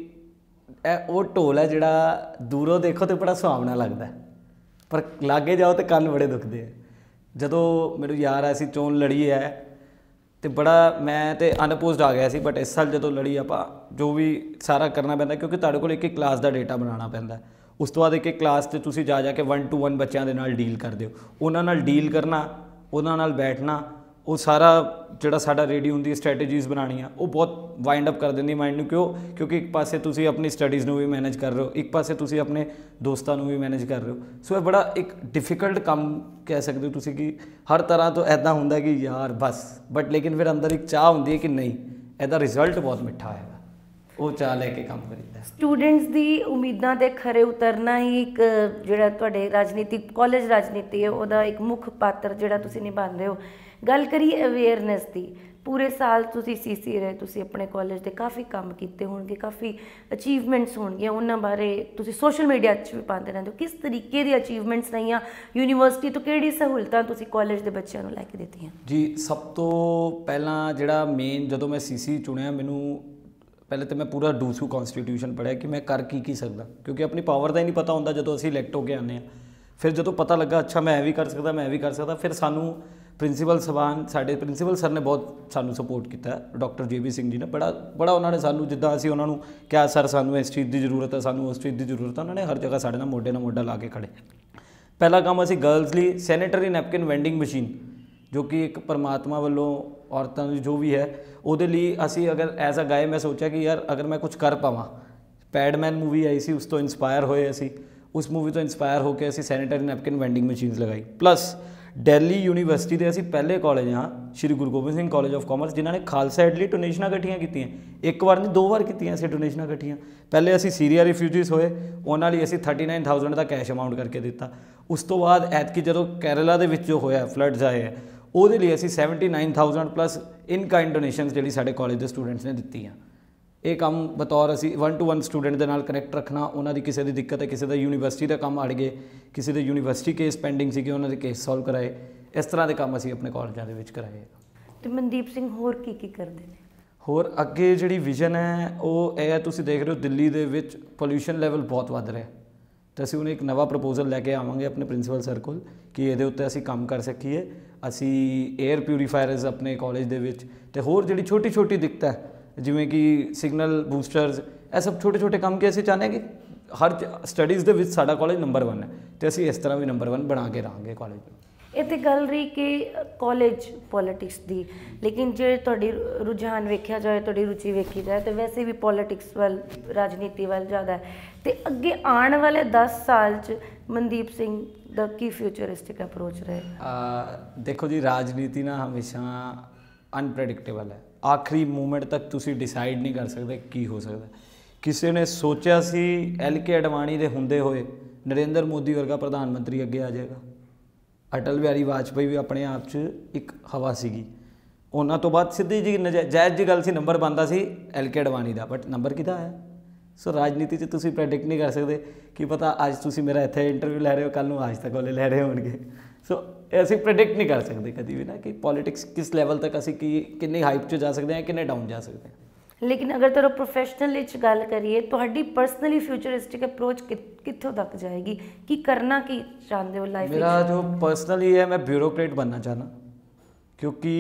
ਇਹ ਉਹ ਢੋਲ ਹੈ ਜਿਹੜਾ ਦੂਰੋਂ ਦੇਖੋ ਤਾਂ ਬੜਾ ਸੁਹਾਵਣਾ ਲੱਗਦਾ, ਪਰ ਲਾਗੇ ਜਾਓ ਤਾਂ ਕੰਨ ਬੜੇ ਦੁਖਦੇ ਆ। ਜਦੋਂ ਮੈਨੂੰ ਯਾਦ ਆਇਆ ਸੀ ਚੋਣ ਲੜੀ ਹੈ ਅਤੇ ਬੜਾ ਮੈਂ ਤਾਂ ਅਨਅਪੋਜ਼ਡ ਆ ਗਿਆ ਸੀ, ਬਟ ਇਸ ਸਾਲ ਜਦੋਂ ਲੜੀ ਆਪਾਂ ਜੋ ਵੀ ਸਾਰਾ ਕਰਨਾ ਪੈਂਦਾ, ਕਿਉਂਕਿ ਤੁਹਾਡੇ ਕੋਲ ਇੱਕ ਕਲਾਸ ਦਾ ਡੇਟਾ ਬਣਾਉਣਾ ਪੈਂਦਾ। ਉਸ ਤੋਂ ਬਾਅਦ ਇੱਕ ਕਲਾਸ 'ਤੇ ਤੁਸੀਂ ਜਾ ਕੇ 1-to-1 ਬੱਚਿਆਂ ਦੇ ਨਾਲ ਡੀਲ ਕਰਦੇ ਹੋ, ਉਹਨਾਂ ਨਾਲ ਡੀਲ ਕਰਨਾ, ਉਹਨਾਂ ਨਾਲ ਬੈਠਣਾ, ਉਹ ਸਾਰਾ ਜਿਹੜਾ ਸਾਡਾ ਰੈਡੀ ਹੁੰਦੀ ਸਟ੍ਰੈਟਜੀਜ਼ ਬਣਾਉਣੀਆਂ, ਉਹ ਬਹੁਤ ਵਾਈਂਡ ਅਪ ਕਰ ਦਿੰਦੀ ਮਾਈਂਡ ਨੂੰ। ਕਿਉਂਕਿ ਇੱਕ ਪਾਸੇ ਤੁਸੀਂ ਆਪਣੀ ਸਟੱਡੀਜ਼ ਨੂੰ ਵੀ ਮੈਨੇਜ ਕਰ ਰਹੇ ਹੋ, ਇੱਕ ਪਾਸੇ ਤੁਸੀਂ ਆਪਣੇ ਦੋਸਤਾਂ ਨੂੰ ਵੀ ਮੈਨੇਜ ਕਰ ਰਹੇ ਹੋ। ਸੋ ਇਹ ਬੜਾ ਇੱਕ ਡਿਫਿਕਲਟ ਕੰਮ ਕਹਿ ਸਕਦੇ ਹੋ ਤੁਸੀਂ, ਕਿ ਹਰ ਤਰ੍ਹਾਂ ਤੋਂ ਇੱਦਾਂ ਹੁੰਦਾ ਕਿ ਯਾਰ ਬਸ, ਬਟ ਲੇਕਿਨ ਫਿਰ ਅੰਦਰ ਇੱਕ ਚਾਹ ਹੁੰਦੀ ਹੈ ਕਿ ਨਹੀਂ ਇਹਦਾ ਰਿਜ਼ਲਟ ਬਹੁਤ ਮਿੱਠਾ ਆਏਗਾ, ਉਹ ਚਾਹ ਲੈ ਕੇ ਕੰਮ ਕਰੀਦਾ। ਸਟੂਡੈਂਟਸ ਦੀ ਉਮੀਦਾਂ 'ਤੇ ਖਰੇ ਉਤਰਨਾ ਹੀ ਇੱਕ ਜਿਹੜਾ ਤੁਹਾਡੇ ਰਾਜਨੀਤਿਕ ਕਾਲਜ ਰਾਜਨੀਤੀ ਹੈ ਉਹਦਾ ਇੱਕ ਮੁੱਖ ਪਾਤਰ ਜਿਹੜਾ ਤੁਸੀਂ ਨਿਭਾਉਂਦੇ ਹੋ। ਗੱਲ ਕਰੀਏ ਅਵੇਅਰਨੈਸ ਦੀ, ਪੂਰੇ ਸਾਲ ਤੁਸੀਂ ਸੀਸੀ ਰਹੇ, ਤੁਸੀਂ ਆਪਣੇ ਕਾਲਜ ਦੇ ਕਾਫੀ ਕੰਮ ਕੀਤੇ ਹੋਣਗੇ, ਕਾਫੀ ਅਚੀਵਮੈਂਟਸ ਹੋਣਗੀਆਂ, ਉਹਨਾਂ ਬਾਰੇ ਤੁਸੀਂ ਸੋਸ਼ਲ ਮੀਡੀਆ 'ਚ ਵੀ ਪਾਉਂਦੇ ਰਹਿੰਦੇ ਹੋ। ਕਿਸ ਤਰੀਕੇ ਦੀ ਅਚੀਵਮੈਂਟਸ ਰਹੀਆਂ ਯੂਨੀਵਰਸਿਟੀ ਤੋਂ, ਕਿਹੜੀ ਸਹੂਲਤਾਂ ਤੁਸੀਂ ਕਾਲਜ ਦੇ ਬੱਚਿਆਂ ਨੂੰ ਲੈ ਕੇ ਦਿੱਤੀਆਂ? ਜੀ ਸਭ ਤੋਂ ਪਹਿਲਾਂ ਜਿਹੜਾ ਮੇਨ, ਜਦੋਂ ਮੈਂ ਸੀਸੀ ਚੁਣਿਆ, ਮੈਨੂੰ ਪਹਿਲੇ ਤਾਂ ਮੈਂ ਪੂਰਾ ਡੂਸੂ ਕੌਂਸਟੀਟਿਊਸ਼ਨ ਪੜ੍ਹਿਆ ਕਿ ਮੈਂ ਕਰ ਕੀ ਸਕਦਾ, ਕਿਉਂਕਿ ਆਪਣੀ ਪਾਵਰ ਦਾ ਹੀ ਨਹੀਂ ਪਤਾ ਹੁੰਦਾ ਜਦੋਂ ਅਸੀਂ ਇਲੈਕਟ ਹੋ ਕੇ ਆਉਂਦੇ ਹਾਂ। ਫਿਰ ਜਦੋਂ ਪਤਾ ਲੱਗਾ ਅੱਛਾ ਮੈਂ ਇਹ ਵੀ ਕਰ ਸਕਦਾ, ਮੈਂ ਇਹ ਵੀ ਕਰ ਸਕਦਾ, ਫਿਰ ਸਾਨੂੰ ਪ੍ਰਿੰਸੀਪਲ ਸਬਾਨ ਸਾਡੇ ਪ੍ਰਿੰਸੀਪਲ ਸਰ ਨੇ ਬਹੁਤ ਸਾਨੂੰ ਸਪੋਰਟ ਕੀਤਾ, ਡਾਕਟਰ JB ਸਿੰਘ ਜੀ ਨੇ ਬੜਾ ਉਹਨਾਂ ਨੇ ਸਾਨੂੰ, ਜਿੱਦਾਂ ਅਸੀਂ ਉਹਨਾਂ ਨੂੰ ਕਿਹਾ ਸਰ ਸਾਨੂੰ ਇਸ ਚੀਜ਼ ਦੀ ਜ਼ਰੂਰਤ ਹੈ, ਸਾਨੂੰ ਉਸ ਚੀਜ਼ ਦੀ ਜ਼ਰੂਰਤ ਹੈ, ਉਹਨਾਂ ਨੇ ਹਰ ਜਗ੍ਹਾ ਸਾਡੇ ਨਾਲ ਮੋਢਾ ਲਾ ਕੇ ਖੜੇ। ਪਹਿਲਾ ਕੰਮ ਅਸੀਂ ਗਰਲਸ ਲਈ ਸੈਨੀਟਰੀ ਨੈਪਕਿਨ ਵੈਂਡਿੰਗ ਮਸ਼ੀਨ, ਜੋ ਕਿ ਇੱਕ ਪਰਮਾਤਮਾ ਵੱਲੋਂ ਔਰਤਾਂ ਦੀ ਜੋ ਵੀ ਹੈ ਉਹਦੇ ਲਈ ਅਸੀਂ ਅਗਰ ਐਜ਼ ਅ ਗਾਏ ਮੈਂ ਸੋਚਿਆ ਕਿ ਯਾਰ ਅਗਰ ਮੈਂ ਕੁਝ ਕਰ ਪਾਵਾਂ। ਪੈਡਮੈਨ ਮੂਵੀ ਆਈ ਸੀ, ਉਸ ਤੋਂ ਇੰਸਪਾਇਰ ਹੋਏ ਅਸੀਂ, ਉਸ ਮੂਵੀ ਤੋਂ ਇੰਸਪਾਇਰ ਹੋ ਕੇ ਅਸੀਂ ਸੈਨੀਟਰੀ ਨੈਪਕਿਨ ਵੈਂਡਿੰਗ ਮਸ਼ੀਨਸ ਲਗਾਈ। ਪਲੱਸ ਦਿੱਲੀ ਯੂਨੀਵਰਸਿਟੀ ਦੇ ਅਸੀਂ ਪਹਿਲੇ ਕਾਲਜ ਹਾਂ, Shri Guru Gobind Singh college of commerce, ਜਿਨ੍ਹਾਂ ਨੇ ਖਾਲਸਾ ਏਡ ਲਈ ਡੋਨੇਸ਼ਨਾਂ ਇਕੱਠੀਆਂ ਕੀਤੀਆਂ, ਇੱਕ ਵਾਰ ਨਹੀਂ 2 ਵਾਰ ਕੀਤੀਆਂ ਅਸੀਂ ਡੋਨੇਸ਼ਨਾਂ ਇਕੱਠੀਆਂ। ਪਹਿਲੇ ਅਸੀਂ ਸੀਰੀਆ ਰਿਫਿਊਜੀਜ਼ ਹੋਏ, ਉਹਨਾਂ ਲਈ ਅਸੀਂ 39,000 ਦਾ ਕੈਸ਼ ਅਮਾਊਂਟ ਕਰਕੇ ਦਿੱਤਾ। ਉਸ ਤੋਂ ਬਾਅਦ ਐਤਕੀ ਜਦੋਂ ਕੇਰਲਾ ਦੇ ਵਿੱਚ ਜੋ ਹੋਇਆ ਫਲੱਡਸ ਆਏ ਹੈ, ਉਹਦੇ ਲਈ ਅਸੀਂ 79,000 ਪਲੱਸ ਇਨ ਕਾਈਂਡ ਡੋਨੇਸ਼ਨਸ ਜਿਹੜੀ ਸਾਡੇ ਕਾਲਜ ਦੇ ਸਟੂਡੈਂਟਸ ਨੇ ਦਿੱਤੀਆਂ। ਇਹ ਕੰਮ ਬਤੌਰ ਅਸੀਂ 1-to-1 ਸਟੂਡੈਂਟ ਦੇ ਨਾਲ ਕਨੈਕਟ ਰੱਖਣਾ, ਉਹਨਾਂ ਦੀ ਕਿਸੇ ਦੀ ਦਿੱਕਤ ਹੈ, ਕਿਸੇ ਦਾ ਯੂਨੀਵਰਸਿਟੀ ਦਾ ਕੰਮ ਅੜ ਗਏ, ਕਿਸੇ ਦੇ ਯੂਨੀਵਰਸਿਟੀ ਕੇਸ ਪੈਂਡਿੰਗ ਸੀਗੇ, ਉਹਨਾਂ ਦੇ ਕੇਸ ਸੋਲਵ ਕਰਾਏ, ਇਸ ਤਰ੍ਹਾਂ ਦੇ ਕੰਮ ਅਸੀਂ ਆਪਣੇ ਕਾਲਜਾਂ ਦੇ ਵਿੱਚ ਕਰਾਏ। ਤੇ ਮਨਦੀਪ ਸਿੰਘ ਹੋਰ ਕੀ ਕਰਦੇ ਨੇ? ਹੋਰ ਅੱਗੇ ਜਿਹੜੀ ਵਿਜ਼ਨ ਹੈ ਉਹ ਇਹ ਹੈ, ਤੁਸੀਂ ਦੇਖ ਰਹੇ ਹੋ ਦਿੱਲੀ ਦੇ ਵਿੱਚ ਪੋਲਿਊਸ਼ਨ ਲੈਵਲ ਬਹੁਤ ਵੱਧ ਰਿਹਾ, ਤਾਂ ਅਸੀਂ ਹੁਣ ਇੱਕ ਨਵਾਂ ਪ੍ਰਪੋਜ਼ਲ ਲੈ ਕੇ ਆਵਾਂਗੇ ਆਪਣੇ ਪ੍ਰਿੰਸੀਪਲ ਸਰ ਕੋਲ ਕਿ ਇਹਦੇ ਉੱਤੇ ਅਸੀਂ ਕੰਮ ਕਰ ਸਕੀਏ। ਅਸੀਂ ਏਅਰ ਪਿਊਰੀਫਾਇਰਸ ਆਪਣੇ ਕਾਲਜ ਦੇ ਵਿੱਚ, ਅਤੇ ਹੋਰ ਜਿਹੜੀ ਛੋਟੀ ਦਿੱਕਤ ਹੈ ਜਿਵੇਂ ਕਿ ਸਿਗਨਲ ਬੂਸਟਰਸ, ਇਹ ਸਭ ਛੋਟੇ ਕੰਮ ਕਿ ਅਸੀਂ ਚਾਹੁੰਦੇ ਹਾਂ ਕਿ ਹਰ ਸਟੱਡੀਜ਼ ਦੇ ਵਿੱਚ ਸਾਡਾ ਕਾਲਜ ਨੰਬਰ 1 ਹੈ, ਅਤੇ ਅਸੀਂ ਇਸ ਤਰ੍ਹਾਂ ਵੀ ਨੰਬਰ 1 ਬਣਾ ਕੇ ਰਹਾਂਗੇ ਕਾਲਜ ਨੂੰ। ਇਹ ਤਾਂ ਗੱਲ ਰਹੀ ਕਿ ਕਾਲਜ ਪੋਲੀਟਿਕਸ ਦੀ, ਲੇਕਿਨ ਜੇ ਤੁਹਾਡੀ ਰੁਝਾਨ ਵੇਖਿਆ ਜਾਏ, ਤੁਹਾਡੀ ਰੁਚੀ ਵੇਖੀ ਜਾਏ ਤਾਂ ਵੈਸੇ ਵੀ ਪੋਲੀਟਿਕਸ ਵੱਲ, ਰਾਜਨੀਤੀ ਵੱਲ ਜ਼ਿਆਦਾ ਹੈ। ਅਤੇ ਅੱਗੇ ਆਉਣ ਵਾਲੇ 10 ਸਾਲ 'ਚ ਮਨਦੀਪ ਸਿੰਘ ਦਾ ਕੀ ਫਿਊਚਰਿਸਟਿਕ ਅਪਰੋਚ ਰਹੇਗਾ? ਦੇਖੋ ਜੀ, ਰਾਜਨੀਤੀ ਨਾ ਹਮੇਸ਼ਾ ਅਨਪ੍ਰੈਡਿਕਟੇਬਲ ਹੈ, ਆਖਰੀ ਮੂਮੈਂਟ ਤੱਕ ਤੁਸੀਂ ਡਿਸਾਈਡ ਨਹੀਂ ਕਰ ਸਕਦੇ ਕੀ ਹੋ ਸਕਦਾ। ਕਿਸੇ ਨੇ ਸੋਚਿਆ ਸੀ LK ਅਡਵਾਨੀ ਦੇ ਹੁੰਦੇ ਹੋਏ ਨਰਿੰਦਰ ਮੋਦੀ ਵਰਗਾ ਪ੍ਰਧਾਨ ਮੰਤਰੀ ਅੱਗੇ ਆ ਜਾਏਗਾ। ਅਟਲ ਬਿਹਾਰੀ ਵਾਜਪਾਈ ਵੀ ਆਪਣੇ ਆਪ 'ਚ ਇੱਕ ਹਵਾ ਸੀਗੀ, ਉਹਨਾਂ ਤੋਂ ਬਾਅਦ ਸਿੱਧੀ ਜੀ ਜਾਇਜ਼ ਜੀ ਗੱਲ ਸੀ, ਨੰਬਰ ਬਣਦਾ ਸੀ LK ਅਡਵਾਨੀ ਦਾ, ਬਟ ਨੰਬਰ ਕਿਹਦਾ ਆਇਆ? ਸੋ ਰਾਜਨੀਤੀ 'ਚ ਤੁਸੀਂ ਪ੍ਰੈਡਿਕਟ ਨਹੀਂ ਕਰ ਸਕਦੇ ਕਿ ਪਤਾ ਅੱਜ ਤੁਸੀਂ ਮੇਰਾ ਇੱਥੇ ਇੰਟਰਵਿਊ ਲੈ ਰਹੇ ਹੋ, ਕੱਲ੍ਹ ਨੂੰ ਅੱਜ ਤੱਕ ਵਾਲੇ ਲੈ ਰਹੇ ਹੋਣਗੇ। ਸੋ ਅਸੀਂ ਪ੍ਰੈਡਿਕਟ ਨਹੀਂ ਕਰ ਸਕਦੇ ਕਦੀ ਵੀ ਨਾ ਕਿ ਪੋਲੀਟਿਕਸ ਕਿਸ ਲੈਵਲ ਤੱਕ ਅਸੀਂ ਕਿੰਨੀ ਹਾਈਪ 'ਚ ਜਾ ਸਕਦੇ ਹਾਂ, ਕਿੰਨੇ ਡਾਊਨ ਜਾ ਸਕਦੇ ਹਾਂ। ਲੇਕਿਨ ਅਗਰ ਤੁਹਾਡਾ ਪ੍ਰੋਫੈਸ਼ਨਲ ਵਿੱਚ ਗੱਲ ਕਰੀਏ, ਤੁਹਾਡੀ ਪਰਸਨਲੀ ਫਿਊਚਰਿਸਟਿਕ ਅਪਰੋਚ ਕਿੱਥੋਂ ਤੱਕ ਜਾਏਗੀ? ਕੀ ਕਰਨਾ ਕੀ ਚਾਹੁੰਦੇ ਹੋ ਲਾਈਫ ਵਿੱਚ? ਮੇਰਾ ਜੋ ਪਰਸਨਲੀ ਹੈ, ਮੈਂ ਬਿਊਰੋਕਰੇਟ ਬਣਨਾ ਚਾਹੁੰਦਾ, ਕਿਉਂਕਿ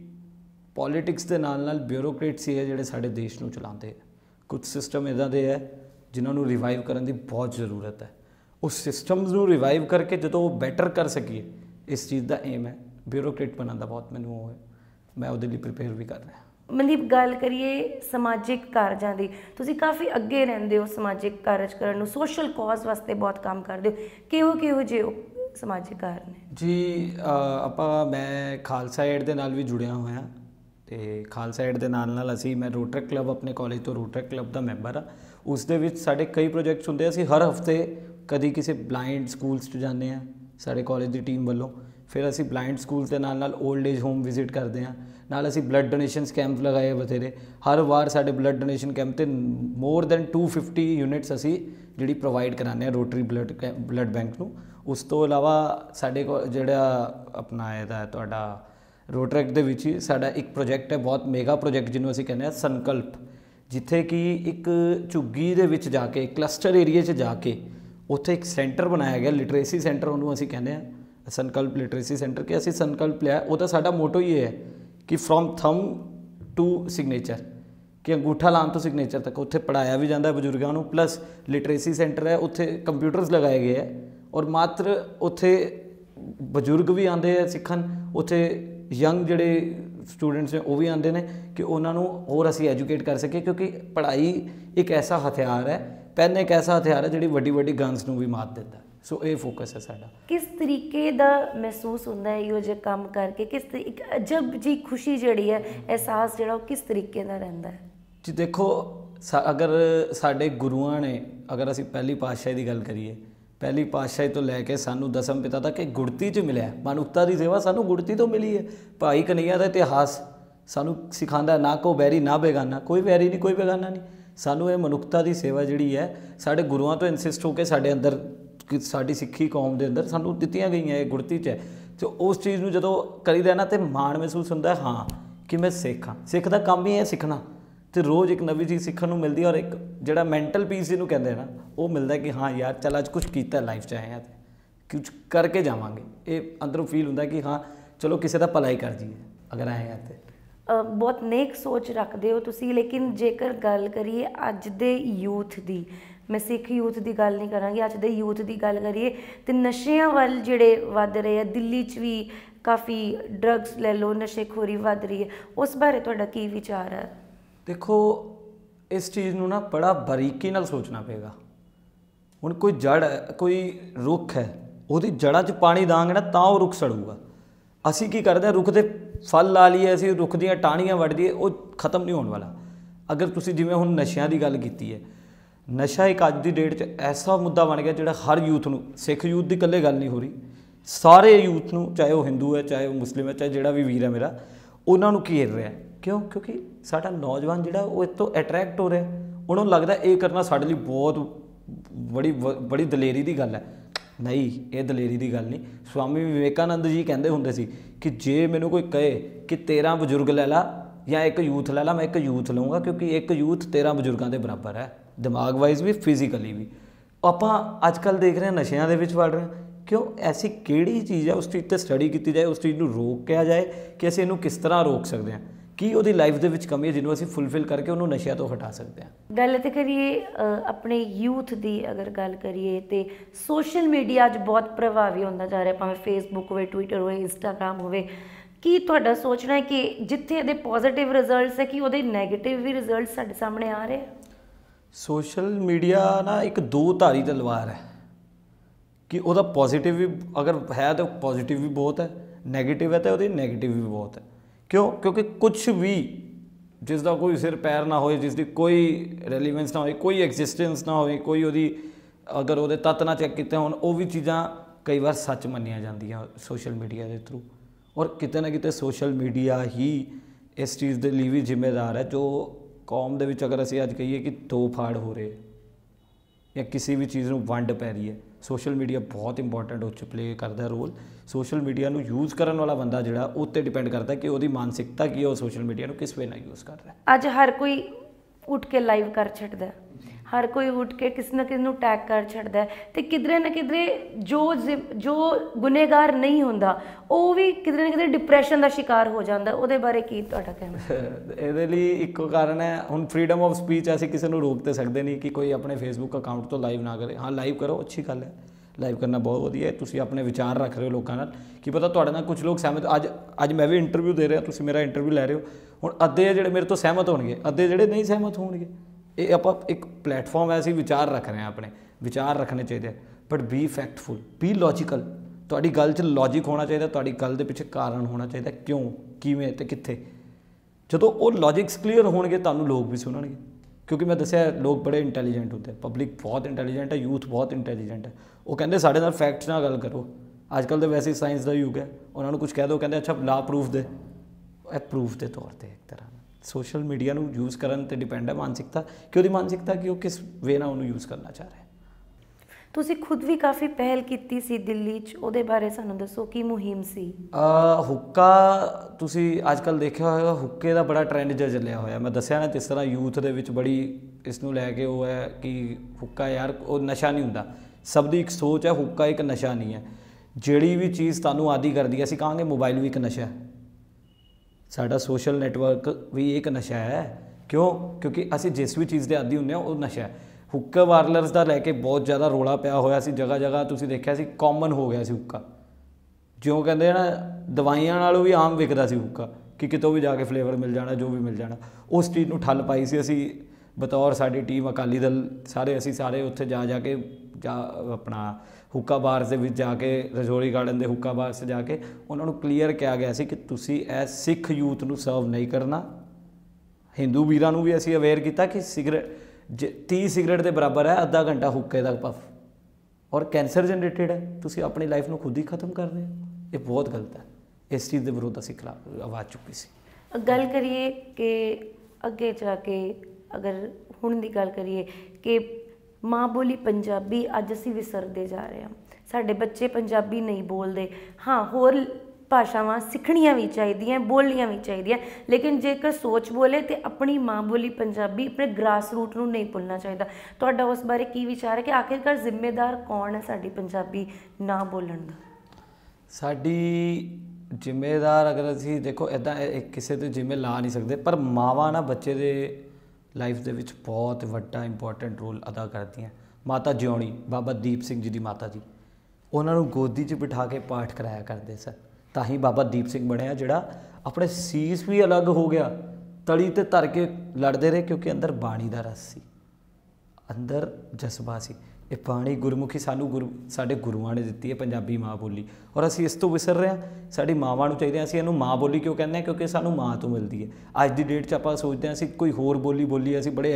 ਪੋਲੀਟਿਕਸ ਦੇ ਨਾਲ ਬਿਊਰੋਕਰੇਟਸ ਹੀ ਹੈ ਜਿਹੜੇ ਸਾਡੇ ਦੇਸ਼ ਨੂੰ ਚਲਾਉਂਦੇ। ਕੁਝ ਸਿਸਟਮ ਇੱਦਾਂ ਦੇ ਹੈ ਜਿਨ੍ਹਾਂ ਨੂੰ ਰਿਵਾਈਵ ਕਰਨ ਦੀ ਬਹੁਤ ਜ਼ਰੂਰਤ ਹੈ। ਉਸ ਸਿਸਟਮਸ ਨੂੰ ਰਿਵਾਈਵ ਕਰਕੇ ਜਦੋਂ ਉਹ ਬੈਟਰ ਕਰ ਸਕੀਏ, ਇਸ ਚੀਜ਼ ਦਾ ਏਮ ਹੈ। ਬਿਊਰੋਕਰੇਟ ਬਣਨ ਦਾ ਬਹੁਤ ਮੈਨੂੰ ਉਹ ਹੈ, ਮੈਂ ਉਹਦੇ ਲਈ ਪ੍ਰੀਪੇਅਰ ਵੀ ਕਰ ਰਿਹਾ। ਮਨਦੀਪ, ਗੱਲ ਕਰੀਏ ਸਮਾਜਿਕ ਕਾਰਜਾਂ ਦੀ, ਤੁਸੀਂ ਕਾਫੀ ਅੱਗੇ ਰਹਿੰਦੇ ਹੋ ਸਮਾਜਿਕ ਕਾਰਜ ਕਰਨ ਨੂੰ, ਸੋਸ਼ਲ ਕਾਜ਼ ਵਾਸਤੇ ਬਹੁਤ ਕੰਮ ਕਰਦੇ ਹੋ। ਕਿਹੋ ਜਿਹੇ ਸਮਾਜਿਕ ਕਾਰਜ ਨੇ? ਜੀ ਮੈਂ ਖਾਲਸਾ ਏਡ ਦੇ ਨਾਲ ਵੀ ਜੁੜਿਆ ਹੋਇਆ, ਅਤੇ ਖਾਲਸਾ ਏਡ ਦੇ ਨਾਲ ਅਸੀਂ ਮੈਂ ਰੋਟਰੀ ਕਲੱਬ ਆਪਣੇ ਕਾਲਜ ਤੋਂ ਰੋਟਰੀ ਕਲੱਬ ਦਾ ਮੈਂਬਰ ਹਾਂ। ਉਸ ਦੇ ਵਿੱਚ ਸਾਡੇ ਕਈ ਪ੍ਰੋਜੈਕਟਸ ਹੁੰਦੇ। ਅਸੀਂ ਹਰ ਹਫਤੇ ਕਦੀ ਕਿਸੇ ਬਲਾਈਂਡ ਸਕੂਲਸ 'ਚ ਜਾਂਦੇ ਹਾਂ ਸਾਡੇ ਕਾਲਜ ਦੀ ਟੀਮ ਵੱਲੋਂ, ਫਿਰ ਅਸੀਂ ਬਲਾਈਂਡ ਸਕੂਲਸ ਦੇ ਨਾਲ ਓਲਡ ਏਜ ਹੋਮ ਵਿਜ਼ਿਟ ਕਰਦੇ ਹਾਂ, ਨਾਲ ਅਸੀਂ ਬਲੱਡ ਡੋਨੇਸ਼ਨਸ ਕੈਂਪ ਲਗਾਏ ਬਥੇਰੇ। ਹਰ ਵਾਰ ਸਾਡੇ ਬਲੱਡ ਡੋਨੇਸ਼ਨ ਕੈਂਪ 'ਤੇ ਮੋਰ ਦੈਨ 250 ਯੂਨਿਟਸ ਅਸੀਂ ਜਿਹੜੀ ਪ੍ਰੋਵਾਈਡ ਕਰਾਉਂਦੇ ਹਾਂ ਰੋਟਰੀ ਬਲੱਡ ਬੈਂਕ ਨੂੰ। ਉਸ ਤੋਂ ਇਲਾਵਾ ਸਾਡੇ ਕੋਲ ਜਿਹੜਾ ਆਪਣਾ ਇਹਦਾ ਤੁਹਾਡਾ ਰੋਟਰੈਕ ਦੇ ਵਿੱਚ ਹੀ ਸਾਡਾ ਇੱਕ ਪ੍ਰੋਜੈਕਟ ਹੈ, ਬਹੁਤ ਮੇਗਾ ਪ੍ਰੋਜੈਕਟ, ਜਿਹਨੂੰ ਅਸੀਂ ਕਹਿੰਦੇ ਹਾਂ ਸੰਕਲਪ, ਜਿੱਥੇ ਕਿ ਇੱਕ ਝੁੱਗੀ ਦੇ ਵਿੱਚ ਜਾ ਕੇ, ਕਲਸਟਰ ਏਰੀਏ 'ਚ ਜਾ ਕੇ ਉੱਥੇ ਇੱਕ ਸੈਂਟਰ ਬਣਾਇਆ ਗਿਆ, ਲਿਟਰੇਸੀ ਸੈਂਟਰ ਉਹਨੂੰ ਅਸੀਂ ਕਹਿੰਦੇ ਹਾਂ, ਸੰਕਲਪ ਲਿਟਰੇਸੀ ਸੈਂਟਰ। ਕਿ ਅਸੀਂ ਸੰਕਲਪ ਲਿਆ, ਉਹਦਾ ਸਾਡਾ ਮੋਟੋ ਹੀ ਹੈ ਕਿ ਫਰੋਮ ਥੰਮ ਟੂ ਸਿਗਨੇਚਰ, ਕਿ ਅੰਗੂਠਾ ਲਾਉਣ ਤੋਂ ਸਿਗਨੇਚਰ ਤੱਕ ਉੱਥੇ ਪੜ੍ਹਾਇਆ ਵੀ ਜਾਂਦਾ ਬਜ਼ੁਰਗਾਂ ਨੂੰ। ਪਲੱਸ ਲਿਟਰੇਸੀ ਸੈਂਟਰ ਹੈ, ਉੱਥੇ ਕੰਪਿਊਟਰਸ ਲਗਾਏ ਗਏ ਹੈ, ਔਰ ਮਾਤਰ ਉੱਥੇ ਬਜ਼ੁਰਗ ਵੀ ਆਉਂਦੇ ਆ ਸਿੱਖਣ, ਉੱਥੇ ਯੰਗ ਜਿਹੜੇ ਸਟੂਡੈਂਟਸ ਨੇ ਉਹ ਵੀ ਆਉਂਦੇ ਨੇ ਕਿ ਉਹਨਾਂ ਨੂੰ ਹੋਰ ਅਸੀਂ ਐਜੂਕੇਟ ਕਰ ਸਕੀਏ, ਕਿਉਂਕਿ ਪੜ੍ਹਾਈ ਇੱਕ ਐਸਾ ਹਥਿਆਰ ਹੈ, ਪੈਨ ਇੱਕ ਐਸਾ ਹਥਿਆਰ ਹੈ ਜਿਹੜੀ ਵੱਡੀ ਗਨਸ ਨੂੰ ਵੀ ਮਾਤ ਦਿੰਦਾ। ਸੋ ਇਹ ਫੋਕਸ ਹੈ ਸਾਡਾ। ਕਿਸ ਤਰੀਕੇ ਦਾ ਮਹਿਸੂਸ ਹੁੰਦਾ ਹੈ ਇਹੋ ਜਿਹੇ ਕੰਮ ਕਰਕੇ? ਕਿਸ ਇੱਕ ਅਜਬ ਜੀ ਖੁਸ਼ੀ ਜਿਹੜੀ ਹੈ, ਅਹਿਸਾਸ ਜਿਹੜਾ, ਉਹ ਕਿਸ ਤਰੀਕੇ ਦਾ ਰਹਿੰਦਾ ਹੈ? ਜੀ ਦੇਖੋ, ਅਗਰ ਸਾਡੇ ਗੁਰੂਆਂ ਨੇ, ਅਗਰ ਅਸੀਂ ਪਹਿਲੀ ਪਾਤਸ਼ਾਹੀ ਦੀ ਗੱਲ ਕਰੀਏ, ਪਹਿਲੀ ਪਾਤਸ਼ਾਹੀ ਤੋਂ ਲੈ ਕੇ ਸਾਨੂੰ ਦਸਮ ਪਿਤਾ ਤੱਕ ਇਹ ਗੁੜਤੀ 'ਚ ਮਿਲਿਆ। ਮਨੁੱਖਤਾ ਦੀ ਸੇਵਾ ਸਾਨੂੰ ਗੁੜਤੀ ਤੋਂ ਮਿਲੀ ਹੈ। ਭਾਈ ਕਨਈਆ ਦਾ ਇਤਿਹਾਸ ਸਾਨੂੰ ਸਿਖਾਉਂਦਾ, ਨਾ ਕੋ ਵੈਰੀ ਨਾ ਬੇਗਾਨਾ, ਕੋਈ ਵੈਰੀ ਨਹੀਂ, ਕੋਈ ਬੇਗਾਨਾ ਨਹੀਂ। ਸਾਨੂੰ ਇਹ ਮਨੁੱਖਤਾ ਦੀ ਸੇਵਾ ਜਿਹੜੀ ਹੈ ਸਾਡੇ ਗੁਰੂਆਂ ਤੋਂ ਇਨਸਿਸਟ ਹੋ ਕੇ ਸਾਡੇ ਅੰਦਰ, ਸਾਡੀ ਸਿੱਖੀ ਕੌਮ ਦੇ ਅੰਦਰ ਸਾਨੂੰ ਦਿੱਤੀਆਂ ਗਈਆਂ, ਇਹ ਗੁੜਤੀ 'ਚ ਹੈ। ਅਤੇ ਉਸ ਚੀਜ਼ ਨੂੰ ਜਦੋਂ ਕਰੀਦਾ ਨਾ, ਤਾਂ ਮਾਣ ਮਹਿਸੂਸ ਹੁੰਦਾ ਹਾਂ ਕਿ ਮੈਂ ਸਿੱਖ ਹਾਂ। ਸਿੱਖ ਦਾ ਕੰਮ ਹੀ ਹੈ ਸਿੱਖਣਾ, ਅਤੇ ਰੋਜ਼ ਇੱਕ ਨਵੀਂ ਚੀਜ਼ ਸਿੱਖਣ ਨੂੰ ਮਿਲਦੀ, ਔਰ ਇੱਕ ਜਿਹੜਾ ਮੈਂਟਲ ਪੀਸ ਜਿਹਨੂੰ ਕਹਿੰਦੇ ਨਾ, ਉਹ ਮਿਲਦਾ ਕਿ ਹਾਂ ਯਾਰ ਚੱਲ ਅੱਜ ਕੁਛ ਕੀਤਾ ਲਾਈਫ 'ਚ ਆਏ ਹਾਂ, ਅਤੇ ਕੁਛ ਕਰਕੇ ਜਾਵਾਂਗੇ। ਇਹ ਅੰਦਰੋਂ ਫੀਲ ਹੁੰਦਾ ਕਿ ਹਾਂ ਚਲੋ ਕਿਸੇ ਦਾ ਭਲਾ ਹੀ ਕਰ ਜੀਏ ਅਗਰ ਆਏ ਆ ਤੇ। ਬਹੁਤ ਨੇਕ ਸੋਚ ਰੱਖਦੇ ਹੋ ਤੁਸੀਂ, ਲੇਕਿਨ ਜੇਕਰ ਗੱਲ ਕਰੀਏ ਅੱਜ ਦੇ ਯੂਥ ਦੀ, ਮੈਂ ਸਿੱਖ ਯੂਥ ਦੀ ਗੱਲ ਨਹੀਂ ਕਰਾਂਗੀ, ਅੱਜ ਦੇ ਯੂਥ ਦੀ ਗੱਲ ਕਰੀਏ ਤੇ ਨਸ਼ਿਆਂ ਵੱਲ ਜਿਹੜੇ ਵੱਧ ਰਹੇ ਆ, ਦਿੱਲੀ 'ਚ ਵੀ ਕਾਫੀ ਡਰੱਗਸ ਲੈ ਲਓ, ਨਸ਼ੇਖੋਰੀ ਵੱਧ ਰਹੀ ਹੈ, ਉਸ ਬਾਰੇ ਤੁਹਾਡਾ ਕੀ ਵਿਚਾਰ ਹੈ? ਦੇਖੋ ਇਸ ਚੀਜ਼ ਨੂੰ ਨਾ ਬੜਾ ਬਾਰੀਕੀ ਨਾਲ ਸੋਚਣਾ ਪਏਗਾ। ਹੁਣ ਕੋਈ ਜੜ ਹੈ, ਕੋਈ ਰੁੱਖ ਹੈ, ਉਹਦੀ ਜੜ੍ਹਾਂ 'ਚ ਪਾਣੀ ਦਾਂਗੇ ਨਾ ਤਾਂ ਉਹ ਰੁੱਖ ਸੜੂਗਾ। ਅਸੀਂ ਕੀ ਕਰਦੇ ਹਾਂ, ਰੁੱਖ ਦੇ ਫਲ ਲਾ ਲਈਏ, ਅਸੀਂ ਰੁੱਖ ਦੀਆਂ ਟਾਹਣੀਆਂ ਵੱਢ ਦਈਏ, ਉਹ ਖਤਮ ਨਹੀਂ ਹੋਣ ਵਾਲਾ। ਅਗਰ ਤੁਸੀਂ ਜਿਵੇਂ ਹੁਣ ਨਸ਼ਿਆਂ ਦੀ ਗੱਲ ਕੀਤੀ ਹੈ, ਨਸ਼ਾ ਇੱਕ ਅੱਜ ਦੀ ਡੇਟ 'ਚ ਐਸਾ ਮੁੱਦਾ ਬਣ ਗਿਆ ਜਿਹੜਾ ਹਰ ਯੂਥ ਨੂੰ, ਸਿੱਖ ਯੂਥ ਦੀ ਇਕੱਲੇ ਗੱਲ ਨਹੀਂ ਹੋ ਰਹੀ, ਸਾਰੇ ਯੂਥ ਨੂੰ, ਚਾਹੇ ਉਹ ਹਿੰਦੂ ਹੈ, ਚਾਹੇ ਉਹ ਮੁਸਲਿਮ ਹੈ, ਚਾਹੇ ਜਿਹੜਾ ਵੀ ਵੀਰ ਹੈ ਮੇਰਾ, ਉਹਨਾਂ ਨੂੰ ਘੇਰ ਰਿਹਾ। ਕਿਉਂ? ਕਿਉਂਕਿ ਸਾਡਾ ਨੌਜਵਾਨ ਜਿਹੜਾ ਉਹ ਇਹ ਤੋਂ ਅਟਰੈਕਟ ਹੋ ਰਿਹਾ, ਉਹਨਾਂ ਨੂੰ ਲੱਗਦਾ ਇਹ ਕਰਨਾ ਸਾਡੇ ਲਈ ਬਹੁਤ ਬੜੀ ਦਲੇਰੀ ਦੀ ਗੱਲ ਹੈ। ਨਹੀਂ, ਇਹ ਦਲੇਰੀ ਦੀ ਗੱਲ ਨਹੀਂ। ਸਵਾਮੀ ਵਿਵੇਕਾਨੰਦ ਜੀ ਕਹਿੰਦੇ ਹੁੰਦੇ ਸੀ ਕਿ ਜੇ ਮੈਨੂੰ ਕੋਈ ਕਹੇ ਕਿ 13 ਬਜ਼ੁਰਗ ਲੈ ਲਾ ਜਾਂ ਇੱਕ ਯੂਥ ਲੈ ਲਾ, ਮੈਂ ਇੱਕ ਯੂਥ ਲਊਂਗਾ, ਕਿਉਂਕਿ ਇੱਕ ਯੂਥ 13 ਬਜ਼ੁਰਗਾਂ ਦੇ ਬਰਾਬਰ ਹੈ, ਦਿਮਾਗ ਵਾਈਜ਼ ਵੀ, ਫਿਜ਼ੀਕਲੀ ਵੀ। ਆਪਾਂ ਅੱਜ ਕੱਲ੍ਹ ਦੇਖ ਰਹੇ ਹਾਂ ਨਸ਼ਿਆਂ ਦੇ ਵਿੱਚ ਵੜ ਰਹੇ ਹਾਂ। ਕਿਉਂ? ਐਸੀ ਕਿਹੜੀ ਚੀਜ਼ ਹੈ ਉਸ ਚੀਜ਼ 'ਤੇ ਸਟੱਡੀ ਕੀਤੀ ਜਾਏ, ਉਸ ਚੀਜ਼ ਨੂੰ ਰੋਕਿਆ ਜਾਏ ਕਿ ਅਸੀਂ ਇਹਨੂੰ ਕਿਸ ਤਰ੍ਹਾਂ ਰੋਕ ਸਕਦੇ ਹਾਂ, ਕੀ ਉਹਦੀ ਲਾਈਫ ਦੇ ਵਿੱਚ ਕਮੀ ਹੈ ਜਿਹਨੂੰ ਅਸੀਂ ਫੁੱਲਫਿਲ ਕਰਕੇ ਉਹਨੂੰ ਨਸ਼ਿਆਂ ਤੋਂ ਹਟਾ ਸਕਦੇ ਹਾਂ। ਗੱਲ ਤੇ ਕਰੀਏ ਆਪਣੇ ਯੂਥ ਦੀ, ਅਗਰ ਗੱਲ ਕਰੀਏ ਤੇ ਸੋਸ਼ਲ ਮੀਡੀਆ ਅੱਜ ਬਹੁਤ ਪ੍ਰਭਾਵੀ ਹੁੰਦਾ ਜਾ ਰਿਹਾ, ਭਾਵੇਂ ਫੇਸਬੁੱਕ ਹੋਵੇ, ਟਵਿੱਟਰ ਹੋਵੇ, ਇੰਸਟਾਗ੍ਰਾਮ ਹੋਵੇ। ਕੀ ਤੁਹਾਡਾ ਸੋਚਣਾ ਹੈ ਕਿ ਜਿੱਥੇ ਇਹਦੇ ਪੋਜ਼ੀਟਿਵ ਰਿਜ਼ਲਟਸ ਹੈ, ਕਿ ਉਹਦੇ ਨੈਗੇਟਿਵ ਵੀ ਰਿਜ਼ਲਟਸ ਸਾਡੇ ਸਾਹਮਣੇ ਆ ਰਹੇ? ਸੋਸ਼ਲ ਮੀਡੀਆ ਨਾ ਇੱਕ ਦੋ ਧਾਰੀ ਤਲਵਾਰ ਹੈ ਕਿ ਉਹਦਾ ਪੋਜ਼ੀਟਿਵ ਵੀ ਅਗਰ ਹੈ ਤਾਂ ਪੋਜ਼ੀਟਿਵ ਵੀ ਬਹੁਤ ਹੈ, ਨੈਗੇਟਿਵ ਹੈ ਤਾਂ ਉਹਦੀ ਨੈਗੇਟਿਵ ਵੀ ਬਹੁਤ ਹੈ। ਕਿਉਂ? ਕਿਉਂਕਿ ਕੁਛ ਵੀ ਜਿਸ ਦਾ ਕੋਈ ਸਿਰ ਪੈਰ ਨਾ ਹੋਏ, ਜਿਸ ਦੀ ਕੋਈ ਰੈਲੀਵੈਂਸ ਨਾ ਹੋਏ, ਕੋਈ ਐਗਜ਼ਿਸਟੈਂਸ ਨਾ ਹੋਵੇ, ਕੋਈ ਉਹਦੀ ਅਗਰ ਉਹਦੇ ਤੱਤ ਨਾ ਚੈੱਕ ਕੀਤੇ ਹੋਣ, ਉਹ ਵੀ ਚੀਜ਼ਾਂ ਕਈ ਵਾਰ ਸੱਚ ਮੰਨੀਆਂ ਜਾਂਦੀਆਂ ਸੋਸ਼ਲ ਮੀਡੀਆ ਦੇ ਥਰੂ। ਔਰ ਕਿਤੇ ਨਾ ਕਿਤੇ ਸੋਸ਼ਲ ਮੀਡੀਆ ਹੀ ਇਸ ਚੀਜ਼ ਦੇ ਲਈ ਵੀ ਜ਼ਿੰਮੇਦਾਰ ਹੈ ਜੋ ਕੌਮ ਦੇ ਵਿੱਚ, ਅਗਰ ਅਸੀਂ ਅੱਜ ਕਹੀਏ ਕਿ ਦੋ ਫਾੜ ਹੋ ਰਹੇ ਜਾਂ ਕਿਸੇ ਵੀ ਚੀਜ਼ ਨੂੰ ਵੰਡ ਪੈ ਰਹੀ ਹੈ, ਸੋਸ਼ਲ ਮੀਡੀਆ ਬਹੁਤ ਇੰਪੋਰਟੈਂਟ ਉਹ 'ਚ ਪਲੇ ਕਰਦਾ ਰੋਲ। ਸੋਸ਼ਲ ਮੀਡੀਆ ਨੂੰ ਯੂਜ਼ ਕਰਨ ਵਾਲਾ ਬੰਦਾ ਜਿਹੜਾ, ਉਹ 'ਤੇ ਡਿਪੈਂਡ ਕਰਦਾ ਕਿ ਉਹਦੀ ਮਾਨਸਿਕਤਾ ਕੀ ਹੈ, ਉਹ ਸੋਸ਼ਲ ਮੀਡੀਆ ਨੂੰ ਕਿਸ ਵੇ ਨਾਲ ਯੂਜ਼ ਕਰ ਰਿਹਾ। ਅੱਜ ਹਰ ਕੋਈ ਉੱਠ ਕੇ ਲਾਈਵ ਕਰ ਛੱਡਦਾ, ਹਰ ਕੋਈ ਉੱਠ ਕੇ ਕਿਸੇ ਨਾ ਕਿਸੇ ਨੂੰ ਟੈਗ ਕਰ ਛੱਡਦਾ, ਤੇ ਕਿਧਰੇ ਨਾ ਕਿਧਰੇ ਜੋ ਗੁਨੇਗਾਰ ਨਹੀਂ ਹੁੰਦਾ ਉਹ ਵੀ ਕਿਧਰੇ ਨਾ ਕਿਧਰੇ ਡਿਪਰੈਸ਼ਨ ਦਾ ਸ਼ਿਕਾਰ ਹੋ ਜਾਂਦਾ। ਉਹਦੇ ਬਾਰੇ ਕੀ ਤੁਹਾਡਾ ਕਹਿਣਾ? ਇਹਦੇ ਲਈ ਇੱਕੋ ਕਾਰਨ ਹੈ, ਹੁਣ ਫਰੀडम ਆਫ ਸਪੀਚ, ਅਸੀਂ ਕਿਸੇ ਨੂੰ ਰੋਕ ਤਾਂ ਸਕਦੇ ਨਹੀਂ ਕਿ ਕੋਈ ਆਪਣੇ ਫੇਸਬੁੱਕ ਅਕਾਊਂਟ ਤੋਂ ਲਾਈਵ ਨਾ ਕਰੇ। ਹਾਂ, ਲਾਈਵ ਕਰੋ, ਅੱਛੀ ਗੱਲ ਹੈ, ਲਾਈਵ ਕਰਨਾ ਬਹੁਤ ਵਧੀਆ ਹੈ। ਤੁਸੀਂ ਆਪਣੇ ਵਿਚਾਰ ਰੱਖ ਰਹੇ ਹੋ ਲੋਕਾਂ ਨਾਲ, ਕੀ ਪਤਾ ਤੁਹਾਡੇ ਨਾਲ ਕੁਝ ਲੋਕ ਸਹਿਮਤ, ਅੱਜ ਮੈਂ ਵੀ ਇੰਟਰਵਿਊ ਦੇ ਰਿਹਾ, ਤੁਸੀਂ ਮੇਰਾ ਇੰਟਰਵਿਊ ਲੈ ਰਹੇ ਹੋ, ਹੁਣ ਅੱਧੇ ਆ ਜਿਹੜੇ ਮੇਰੇ ਤੋਂ ਸਹਿਮਤ ਹੋਣਗੇ, ਅੱਧੇ ਜਿਹੜੇ ਨਹੀਂ ਸਹਿਮਤ ਹੋਣਗੇ। ਇਹ ਆਪਾਂ ਇੱਕ ਪਲੇਟਫਾਰਮ ਹੈ, ਅਸੀਂ ਵਿਚਾਰ ਰੱਖ ਰਹੇ ਹਾਂ, ਆਪਣੇ ਵਿਚਾਰ ਰੱਖਣੇ ਚਾਹੀਦੇ ਆ, but be factful, be logical. ਤੁਹਾਡੀ ਗੱਲ 'ਚ ਲੌਜਿਕ ਹੋਣਾ ਚਾਹੀਦਾ, ਤੁਹਾਡੀ ਗੱਲ ਦੇ ਪਿੱਛੇ ਕਾਰਨ ਹੋਣਾ ਚਾਹੀਦਾ, ਕਿਉਂ, ਕਿਵੇਂ ਅਤੇ ਕਿੱਥੇ। ਜਦੋਂ ਉਹ ਲੌਜਿਕਸ ਕਲੀਅਰ ਹੋਣਗੇ ਤੁਹਾਨੂੰ ਲੋਕ ਵੀ ਸੁਣਨਗੇ, ਕਿਉਂਕਿ ਮੈਂ ਦੱਸਿਆ ਲੋਕ ਬੜੇ ਇੰਟੈਲੀਜੈਂਟ ਹੁੰਦੇ, ਪਬਲਿਕ ਬਹੁਤ ਇੰਟੈਲੀਜੈਂਟ ਹੈ, ਯੂਥ ਬਹੁਤ ਇੰਟੈਲੀਜੈਂਟ ਹੈ। ਉਹ ਕਹਿੰਦੇ ਸਾਡੇ ਨਾਲ ਫੈਕਟਸ ਨਾਲ ਗੱਲ ਕਰੋ। ਅੱਜ ਕੱਲ੍ਹ ਤਾਂ ਵੈਸੇ ਹੀ ਸਾਇੰਸ ਦਾ ਯੁੱਗ ਹੈ, ਉਹਨਾਂ ਨੂੰ ਕੁਝ ਕਹਿ ਦਿਓ, ਕਹਿੰਦੇ ਅੱਛਾ ਲਾ ਪ੍ਰੂਫ ਦੇ। ਇਹ ਪ੍ਰੂਫ ਦੇ ਤੌਰ 'ਤੇ ਇੱਕ ਤਰ੍ਹਾਂ ਸੋਸ਼ਲ ਮੀਡੀਆ ਨੂੰ ਯੂਜ਼ ਕਰਨ 'ਤੇ ਡਿਪੈਂਡ ਹੈ ਮਾਨਸਿਕਤਾ, ਕਿ ਉਹਦੀ ਮਾਨਸਿਕਤਾ ਕਿ ਉਹ ਕਿਸ ਵੇ ਨਾਲ ਉਹਨੂੰ ਯੂਜ਼ ਕਰਨਾ ਚਾਹ ਰਿਹਾ। ਤੁਸੀਂ ਖੁਦ ਵੀ ਕਾਫੀ ਪਹਿਲ ਕੀਤੀ ਸੀ ਦਿੱਲੀ 'ਚ, ਉਹਦੇ ਬਾਰੇ ਸਾਨੂੰ ਦੱਸੋ, ਕੀ ਮੁਹਿੰਮ ਸੀ? ਹੁੱਕਾ, ਤੁਸੀਂ ਅੱਜ ਕੱਲ੍ਹ ਦੇਖਿਆ ਹੋਏਗਾ, ਹੁੱਕੇ ਦਾ ਬੜਾ ਟਰੈਂਡ ਜਿਹਾ ਚੱਲਿਆ ਹੋਇਆ। ਮੈਂ ਦੱਸਿਆ ਨਾ ਜਿਸ ਤਰ੍ਹਾਂ ਯੂਥ ਦੇ ਵਿੱਚ ਬੜੀ ਇਸ ਨੂੰ ਲੈ ਕੇ ਉਹ ਹੈ ਕਿ ਹੁੱਕਾ ਯਾਰ ਉਹ ਨਸ਼ਾ ਨਹੀਂ ਹੁੰਦਾ। ਸਭ ਦੀ ਇੱਕ ਸੋਚ ਹੈ ਹੁੱਕਾ ਇੱਕ ਨਸ਼ਾ ਨਹੀਂ ਹੈ। ਜਿਹੜੀ ਵੀ ਚੀਜ਼ ਤੁਹਾਨੂੰ ਆਦੀ ਕਰਦੀ ਹੈ, ਅਸੀਂ ਕਹਾਂਗੇ ਮੋਬਾਈਲ ਵੀ ਇੱਕ ਨਸ਼ਾ ਹੈ, ਸਾਡਾ ਸੋਸ਼ਲ ਨੈਟਵਰਕ ਵੀ ਇੱਕ ਨਸ਼ਾ ਹੈ। ਕਿਉਂ? ਕਿਉਂਕਿ ਅਸੀਂ ਜਿਸ ਵੀ ਚੀਜ਼ ਦੇ ਆਦੀ ਹੁੰਦੇ ਹਾਂ ਉਹ ਨਸ਼ਾ ਹੈ। ਹੁੱਕਾ ਪਾਰਲਰਸ ਦਾ ਲੈ ਕੇ ਬਹੁਤ ਜ਼ਿਆਦਾ ਰੌਲਾ ਪਿਆ ਹੋਇਆ ਸੀ, ਜਗ੍ਹਾ ਜਗ੍ਹਾ ਤੁਸੀਂ ਦੇਖਿਆ ਸੀ, ਕਾਮਨ ਹੋ ਗਿਆ ਸੀ ਹੁੱਕਾ। ਜਿਉਂ ਕਹਿੰਦੇ ਨਾ ਦਵਾਈਆਂ ਨਾਲੋਂ ਵੀ ਆਮ ਵਿਕਦਾ ਸੀ ਹੁੱਕਾ, ਕਿ ਕਿਤੋਂ ਵੀ ਜਾ ਕੇ ਫਲੇਵਰ ਮਿਲ ਜਾਣਾ, ਜੋ ਵੀ ਮਿਲ ਜਾਣਾ। ਉਸ ਚੀਜ਼ ਨੂੰ ਠੱਲ ਪਾਈ ਸੀ ਅਸੀਂ ਬਤੌਰ ਸਾਡੀ ਟੀਮ ਅਕਾਲੀ ਦਲ, ਅਸੀਂ ਸਾਰੇ ਉੱਥੇ ਜਾ ਕੇ ਆਪਣਾ ਹੁੱਕਾ ਬਾਰਸ ਦੇ ਵਿੱਚ ਜਾ ਕੇ, ਰਜੌਰੀ ਗਾਰਡਨ ਦੇ ਹੁੱਕਾ ਬਾਰਸ 'ਚ ਜਾ ਕੇ ਉਹਨਾਂ ਨੂੰ ਕਲੀਅਰ ਕਿਹਾ ਗਿਆ ਸੀ ਕਿ ਤੁਸੀਂ ਇਹ ਸਿੱਖ ਯੂਥ ਨੂੰ ਸਰਵ ਨਹੀਂ ਕਰਨਾ। ਹਿੰਦੂ ਵੀਰਾਂ ਨੂੰ ਵੀ ਅਸੀਂ ਅਵੇਅਰ ਕੀਤਾ ਕਿ ਸਿਗਰਟ 30 ਸਿਗਰਟ ਦੇ ਬਰਾਬਰ ਹੈ ਅੱਧਾ ਘੰਟਾ ਹੁੱਕੇ ਦਾ ਪਫ, ਔਰ ਕੈਂਸਰ ਜਨਰੇਟਿਡ ਹੈ। ਤੁਸੀਂ ਆਪਣੀ ਲਾਈਫ ਨੂੰ ਖੁਦ ਹੀ ਖਤਮ ਕਰ ਰਹੇ ਹੋ, ਇਹ ਬਹੁਤ ਗਲਤ ਹੈ। ਇਸ ਚੀਜ਼ ਦੇ ਵਿਰੁੱਧ ਅਸੀਂ ਖਿਲਾਫ ਆਵਾਜ਼ ਚੁੱਕੀ ਸੀ। ਗੱਲ ਕਰੀਏ ਕਿ ਅੱਗੇ ਜਾ ਕੇ, ਅਗਰ ਹੁਣ ਦੀ ਗੱਲ ਕਰੀਏ ਕਿ ਮਾਂ ਬੋਲੀ ਪੰਜਾਬੀ ਅੱਜ ਅਸੀਂ ਵਿਸਰਦੇ ਜਾ ਰਹੇ ਹਾਂ, ਸਾਡੇ ਬੱਚੇ ਪੰਜਾਬੀ ਨਹੀਂ ਬੋਲਦੇ। ਹਾਂ, ਹੋਰ ਭਾਸ਼ਾਵਾਂ ਸਿੱਖਣੀਆਂ ਵੀ ਚਾਹੀਦੀਆਂ, ਬੋਲਣੀਆਂ ਵੀ ਚਾਹੀਦੀਆਂ, ਲੇਕਿਨ ਜੇਕਰ ਸੋਚ ਬੋਲੇ ਤੇ ਆਪਣੀ ਮਾਂ ਬੋਲੀ ਪੰਜਾਬੀ, ਆਪਣੇ ਗ੍ਰਾਸ ਰੂਟ ਨੂੰ ਨਹੀਂ ਭੁੱਲਣਾ ਚਾਹੀਦਾ। ਤੁਹਾਡਾ ਉਸ ਬਾਰੇ ਕੀ ਵਿਚਾਰ ਹੈ ਕਿ ਆਖਿਰਕਾਰ ਜ਼ਿੰਮੇਦਾਰ ਕੌਣ ਹੈ ਸਾਡੀ ਪੰਜਾਬੀ ਨਾ ਬੋਲਣ ਦਾ? ਸਾਡੀ ਜ਼ਿੰਮੇਦਾਰ ਅਗਰ ਅਸੀਂ ਦੇਖੋ ਇੱਦਾਂ ਕਿਸੇ 'ਤੇ ਜ਼ਿੰਮੇ ਲਾ ਨਹੀਂ ਸਕਦੇ, ਪਰ ਮਾਵਾਂ ਨਾ ਬੱਚੇ ਦੇ ਲਾਈਫ ਦੇ ਵਿੱਚ ਬਹੁਤ ਵੱਡਾ ਇੰਪੋਰਟੈਂਟ ਰੋਲ ਅਦਾ ਕਰਦੀਆਂ। ਮਾਤਾ ਜਿਉਣੀ ਬਾਬਾ ਦੀਪ ਸਿੰਘ ਜੀ ਦੀ ਮਾਤਾ ਜੀ, ਉਹਨਾਂ ਨੂੰ ਗੋਦੀ 'ਚ ਬਿਠਾ ਕੇ ਪਾਠ ਕਰਾਇਆ ਕਰਦੇ ਸਨ, ਤਾਂ ਹੀ ਬਾਬਾ ਦੀਪ ਸਿੰਘ ਬਣਿਆ, ਜਿਹੜਾ ਆਪਣੇ ਸੀਸ ਵੀ ਅਲੱਗ ਹੋ ਗਿਆ, ਤਲੀ 'ਤੇ ਧਰ ਕੇ ਲੜਦੇ ਰਹੇ, ਕਿਉਂਕਿ ਅੰਦਰ ਬਾਣੀ ਦਾ ਰਸ ਸੀ, ਅੰਦਰ ਜਜ਼ਬਾ ਸੀ। ਇਹ ਬਾਣੀ ਗੁਰਮੁਖੀ ਸਾਨੂੰ ਸਾਡੇ ਗੁਰੂਆਂ ਨੇ ਦਿੱਤੀ ਹੈ, ਪੰਜਾਬੀ ਮਾਂ ਬੋਲੀ, ਔਰ ਅਸੀਂ ਇਸ ਤੋਂ ਵਿਸਰ ਰਹੇ ਹਾਂ। ਸਾਡੀ ਮਾਵਾਂ ਨੂੰ ਚਾਹੀਦੇ, ਅਸੀਂ ਇਹਨੂੰ ਮਾਂ ਬੋਲੀ ਕਿਉਂ ਕਹਿੰਦੇ ਹਾਂ? ਕਿਉਂਕਿ ਸਾਨੂੰ ਮਾਂ ਤੋਂ ਮਿਲਦੀ ਹੈ। ਅੱਜ ਦੀ ਡੇਟ 'ਚ ਆਪਾਂ ਸੋਚਦੇ ਹਾਂ ਅਸੀਂ ਕੋਈ ਹੋਰ ਬੋਲੀ ਅਸੀਂ ਬੜੇ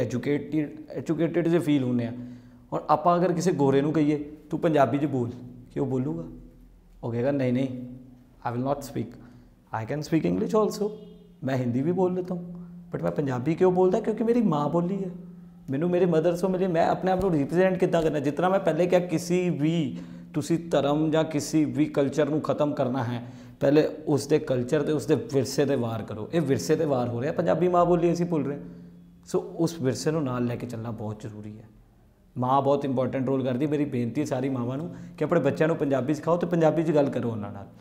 ਐਜੂਕੇਟਿਡ ਜਿਹੇ ਫੀਲ ਹੁੰਦੇ ਹਾਂ। ਔਰ ਆਪਾਂ ਅਗਰ ਕਿਸੇ ਗੋਰੇ ਨੂੰ ਕਹੀਏ ਤੂੰ ਪੰਜਾਬੀ 'ਚ ਬੋਲ, ਕਿ ਉਹ ਬੋਲੂਗਾ? ਉਹ ਕਹੇਗਾ ਨਹੀਂ ਨਹੀਂ, I will not speak, I can speak English also, मैं हिंदी भी बोल लेता हूँ, बट मैं पंजाबी क्यों बोलता? क्योंकि मेरी माँ बोली है, मैनू मेरे मदर से मिली। मैं अपने आप को रिप्रजेंट कितना करना, जितना मैं पहले क्या किसी भी तुसी धर्म या किसी भी कल्चर ਨੂੰ ਖਤਮ ਕਰਨਾ ਹੈ, ਪਹਿਲੇ ਉਸ ਦੇ ਕਲਚਰ ਤੇ ਉਸ ਦੇ ਵਿਰਸੇ 'ਤੇ ਵਾਰ ਕਰੋ। ਇਹ ਵਿਰਸੇ 'ਤੇ ਵਾਰ ਹੋ ਰਿਹਾ, ਪੰਜਾਬੀ ਮਾਂ ਬੋਲੀ ਅਸੀਂ ਭੁੱਲ ਰਹੇ। ਸੋ ਉਸ ਵਿਰਸੇ ਨੂੰ ਨਾਲ ਲੈ ਕੇ ਚੱਲਣਾ ਬਹੁਤ ਜ਼ਰੂਰੀ ਹੈ। ਮਾਂ ਬਹੁਤ ਇੰਪੋਰਟੈਂਟ ਰੋਲ ਕਰਦੀ। ਮੇਰੀ ਬੇਨਤੀ ਹੈ ਸਾਰੀ ਮਾਵਾਂ ਨੂੰ ਕਿ ਆਪਣੇ ਬੱਚਿਆਂ ਨੂੰ ਪੰਜਾਬੀ ਸਿਖਾਓ ਤੇ ਪੰਜਾਬੀ 'ਚ ਗੱਲ ਕਰੋ ਉਹਨਾਂ ਨਾਲ।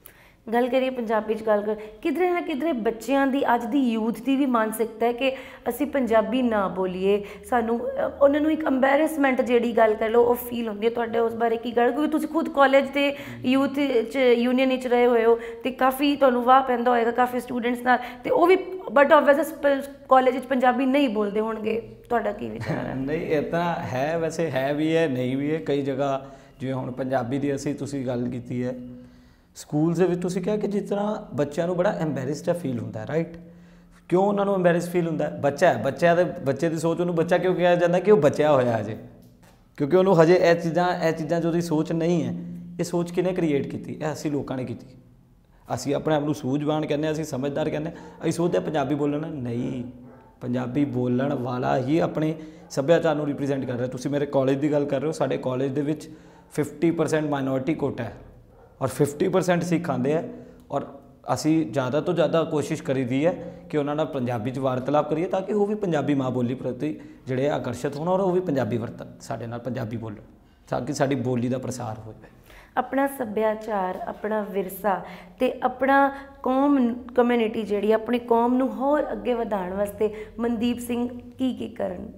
ਗੱਲ ਕਰੀਏ ਪੰਜਾਬੀ 'ਚ ਗੱਲ ਕਿਧਰੇ ਨਾ ਕਿਧਰੇ ਬੱਚਿਆਂ ਦੀ ਅੱਜ ਦੀ ਯੂਥ ਦੀ ਵੀ ਮਾਨਸਿਕਤਾ ਹੈ ਕਿ ਅਸੀਂ ਪੰਜਾਬੀ ਨਾ ਬੋਲੀਏ, ਸਾਨੂੰ ਉਹਨਾਂ ਨੂੰ ਇੱਕ ਅੰਬੈਰਸਮੈਂਟ ਜਿਹੜੀ ਗੱਲ ਕਰ ਲਓ ਉਹ ਫੀਲ ਹੁੰਦੀ ਹੈ। ਤੁਹਾਡੇ ਉਸ ਬਾਰੇ ਕੀ ਗੱਲ, ਕਿਉਂਕਿ ਤੁਸੀਂ ਖੁਦ ਕਾਲਜ ਤੇ ਯੂਥ 'ਚ ਯੂਨੀਅਨ ਵਿੱਚ ਰਹੇ ਹੋਏ ਹੋ ਅਤੇ ਕਾਫੀ ਤੁਹਾਨੂੰ ਵਾਹ ਪੈਂਦਾ ਹੋਏਗਾ ਕਾਫੀ ਸਟੂਡੈਂਟਸ ਨਾਲ, ਅਤੇ ਉਹ ਵੀ ਬਟ ਆਬਵੀਅਸ ਕਾਲਜ ਵਿੱਚ ਪੰਜਾਬੀ ਨਹੀਂ ਬੋਲਦੇ ਹੋਣਗੇ। ਤੁਹਾਡਾ ਕੀ ਵਿਚਾਰ ਹੈ? ਨਹੀਂ, ਇੱਦਾਂ ਹੈ, ਵੈਸੇ ਹੈ ਵੀ ਹੈ ਨਹੀਂ ਵੀ ਹੈ। ਕਈ ਜਗ੍ਹਾ ਜਿਵੇਂ ਹੁਣ ਪੰਜਾਬੀ ਦੀ ਤੁਸੀਂ ਗੱਲ ਕੀਤੀ ਹੈ, ਸਕੂਲ ਦੇ ਵਿੱਚ ਤੁਸੀਂ ਕਿਹਾ ਕਿ ਜਿਸ ਤਰ੍ਹਾਂ ਬੱਚਿਆਂ ਨੂੰ ਬੜਾ ਐਂਬੈਰਸਡ ਫੀਲ ਹੁੰਦਾ ਹੈ, ਰਾਈਟ? ਕਿਉਂ ਉਹਨਾਂ ਨੂੰ ਐਂਬੈਰਸ ਫੀਲ ਹੁੰਦਾ? ਬੱਚਾ ਹੈ, ਬੱਚੇ ਦੀ ਸੋਚ ਉਹਨੂੰ ਬੱਚਾ ਕਿਉਂ ਕਿਹਾ ਜਾਂਦਾ? ਕਿ ਉਹ ਬਚਿਆ ਹੋਇਆ ਹਜੇ, ਕਿਉਂਕਿ ਉਹਨੂੰ ਹਜੇ ਇਹ ਚੀਜ਼ਾਂ ਜੋ ਉਹਦੀ ਸੋਚ ਨਹੀਂ ਹੈ। ਇਹ ਸੋਚ ਕਿਹਨੇ ਕ੍ਰੀਏਟ ਕੀਤੀ? ਇਹ ਅਸੀਂ ਲੋਕਾਂ ਨੇ ਕੀਤੀ। ਅਸੀਂ ਆਪਣੇ ਆਪ ਨੂੰ ਸੂਝਵਾਨ ਕਹਿੰਦੇ ਹਾਂ, ਅਸੀਂ ਸਮਝਦਾਰ ਕਹਿੰਦੇ ਹਾਂ। ਅਸੀਂ ਸੋਚਦੇ ਪੰਜਾਬੀ ਬੋਲਣਾ ਨਹੀਂ, ਪੰਜਾਬੀ ਬੋਲਣ ਵਾਲਾ ਹੀ ਆਪਣੇ ਸੱਭਿਆਚਾਰ ਨੂੰ ਰਿਪਰੈਜ਼ੈਂਟ ਕਰ ਰਿਹਾ। ਤੁਸੀਂ ਮੇਰੇ ਕਾਲਜ ਦੀ ਗੱਲ ਕਰ ਰਹੇ ਹੋ, ਸਾਡੇ ਕਾਲਜ ਦੇ ਵਿੱਚ 50% ਮਾਈਨੋਰਿਟੀ ਕੋਟਾ ਹੈ ਔਰ 50% ਸਿੱਖ ਆਉਂਦੇ ਹੈ, ਔਰ ਅਸੀਂ ਜ਼ਿਆਦਾ ਤੋਂ ਜ਼ਿਆਦਾ ਕੋਸ਼ਿਸ਼ ਕਰੀਦੀ ਹੈ ਕਿ ਉਹਨਾਂ ਨਾਲ ਪੰਜਾਬੀ 'ਚ ਵਾਰਤਾਲਾਪ ਕਰੀਏ ਤਾਂ ਕਿ ਉਹ ਵੀ ਪੰਜਾਬੀ ਮਾਂ ਬੋਲੀ ਪ੍ਰਤੀ ਜਿਹੜੇ ਆਕਰਸ਼ਿਤ ਹੋਣ ਔਰ ਉਹ ਵੀ ਪੰਜਾਬੀ ਵਰਤਣ, ਸਾਡੇ ਨਾਲ ਪੰਜਾਬੀ ਬੋਲਣ, ਤਾਂ ਕਿ ਸਾਡੀ ਬੋਲੀ ਦਾ ਪ੍ਰਸਾਰ ਹੋਵੇ। ਆਪਣਾ ਸੱਭਿਆਚਾਰ, ਆਪਣਾ ਵਿਰਸਾ ਅਤੇ ਆਪਣਾ ਕੌਮ ਕਮਿਊਨਿਟੀ ਜਿਹੜੀ ਆਪਣੀ ਕੌਮ ਨੂੰ ਹੋਰ ਅੱਗੇ ਵਧਾਉਣ ਵਾਸਤੇ ਮਨਦੀਪ ਸਿੰਘ ਕੀ ਕਰਨ?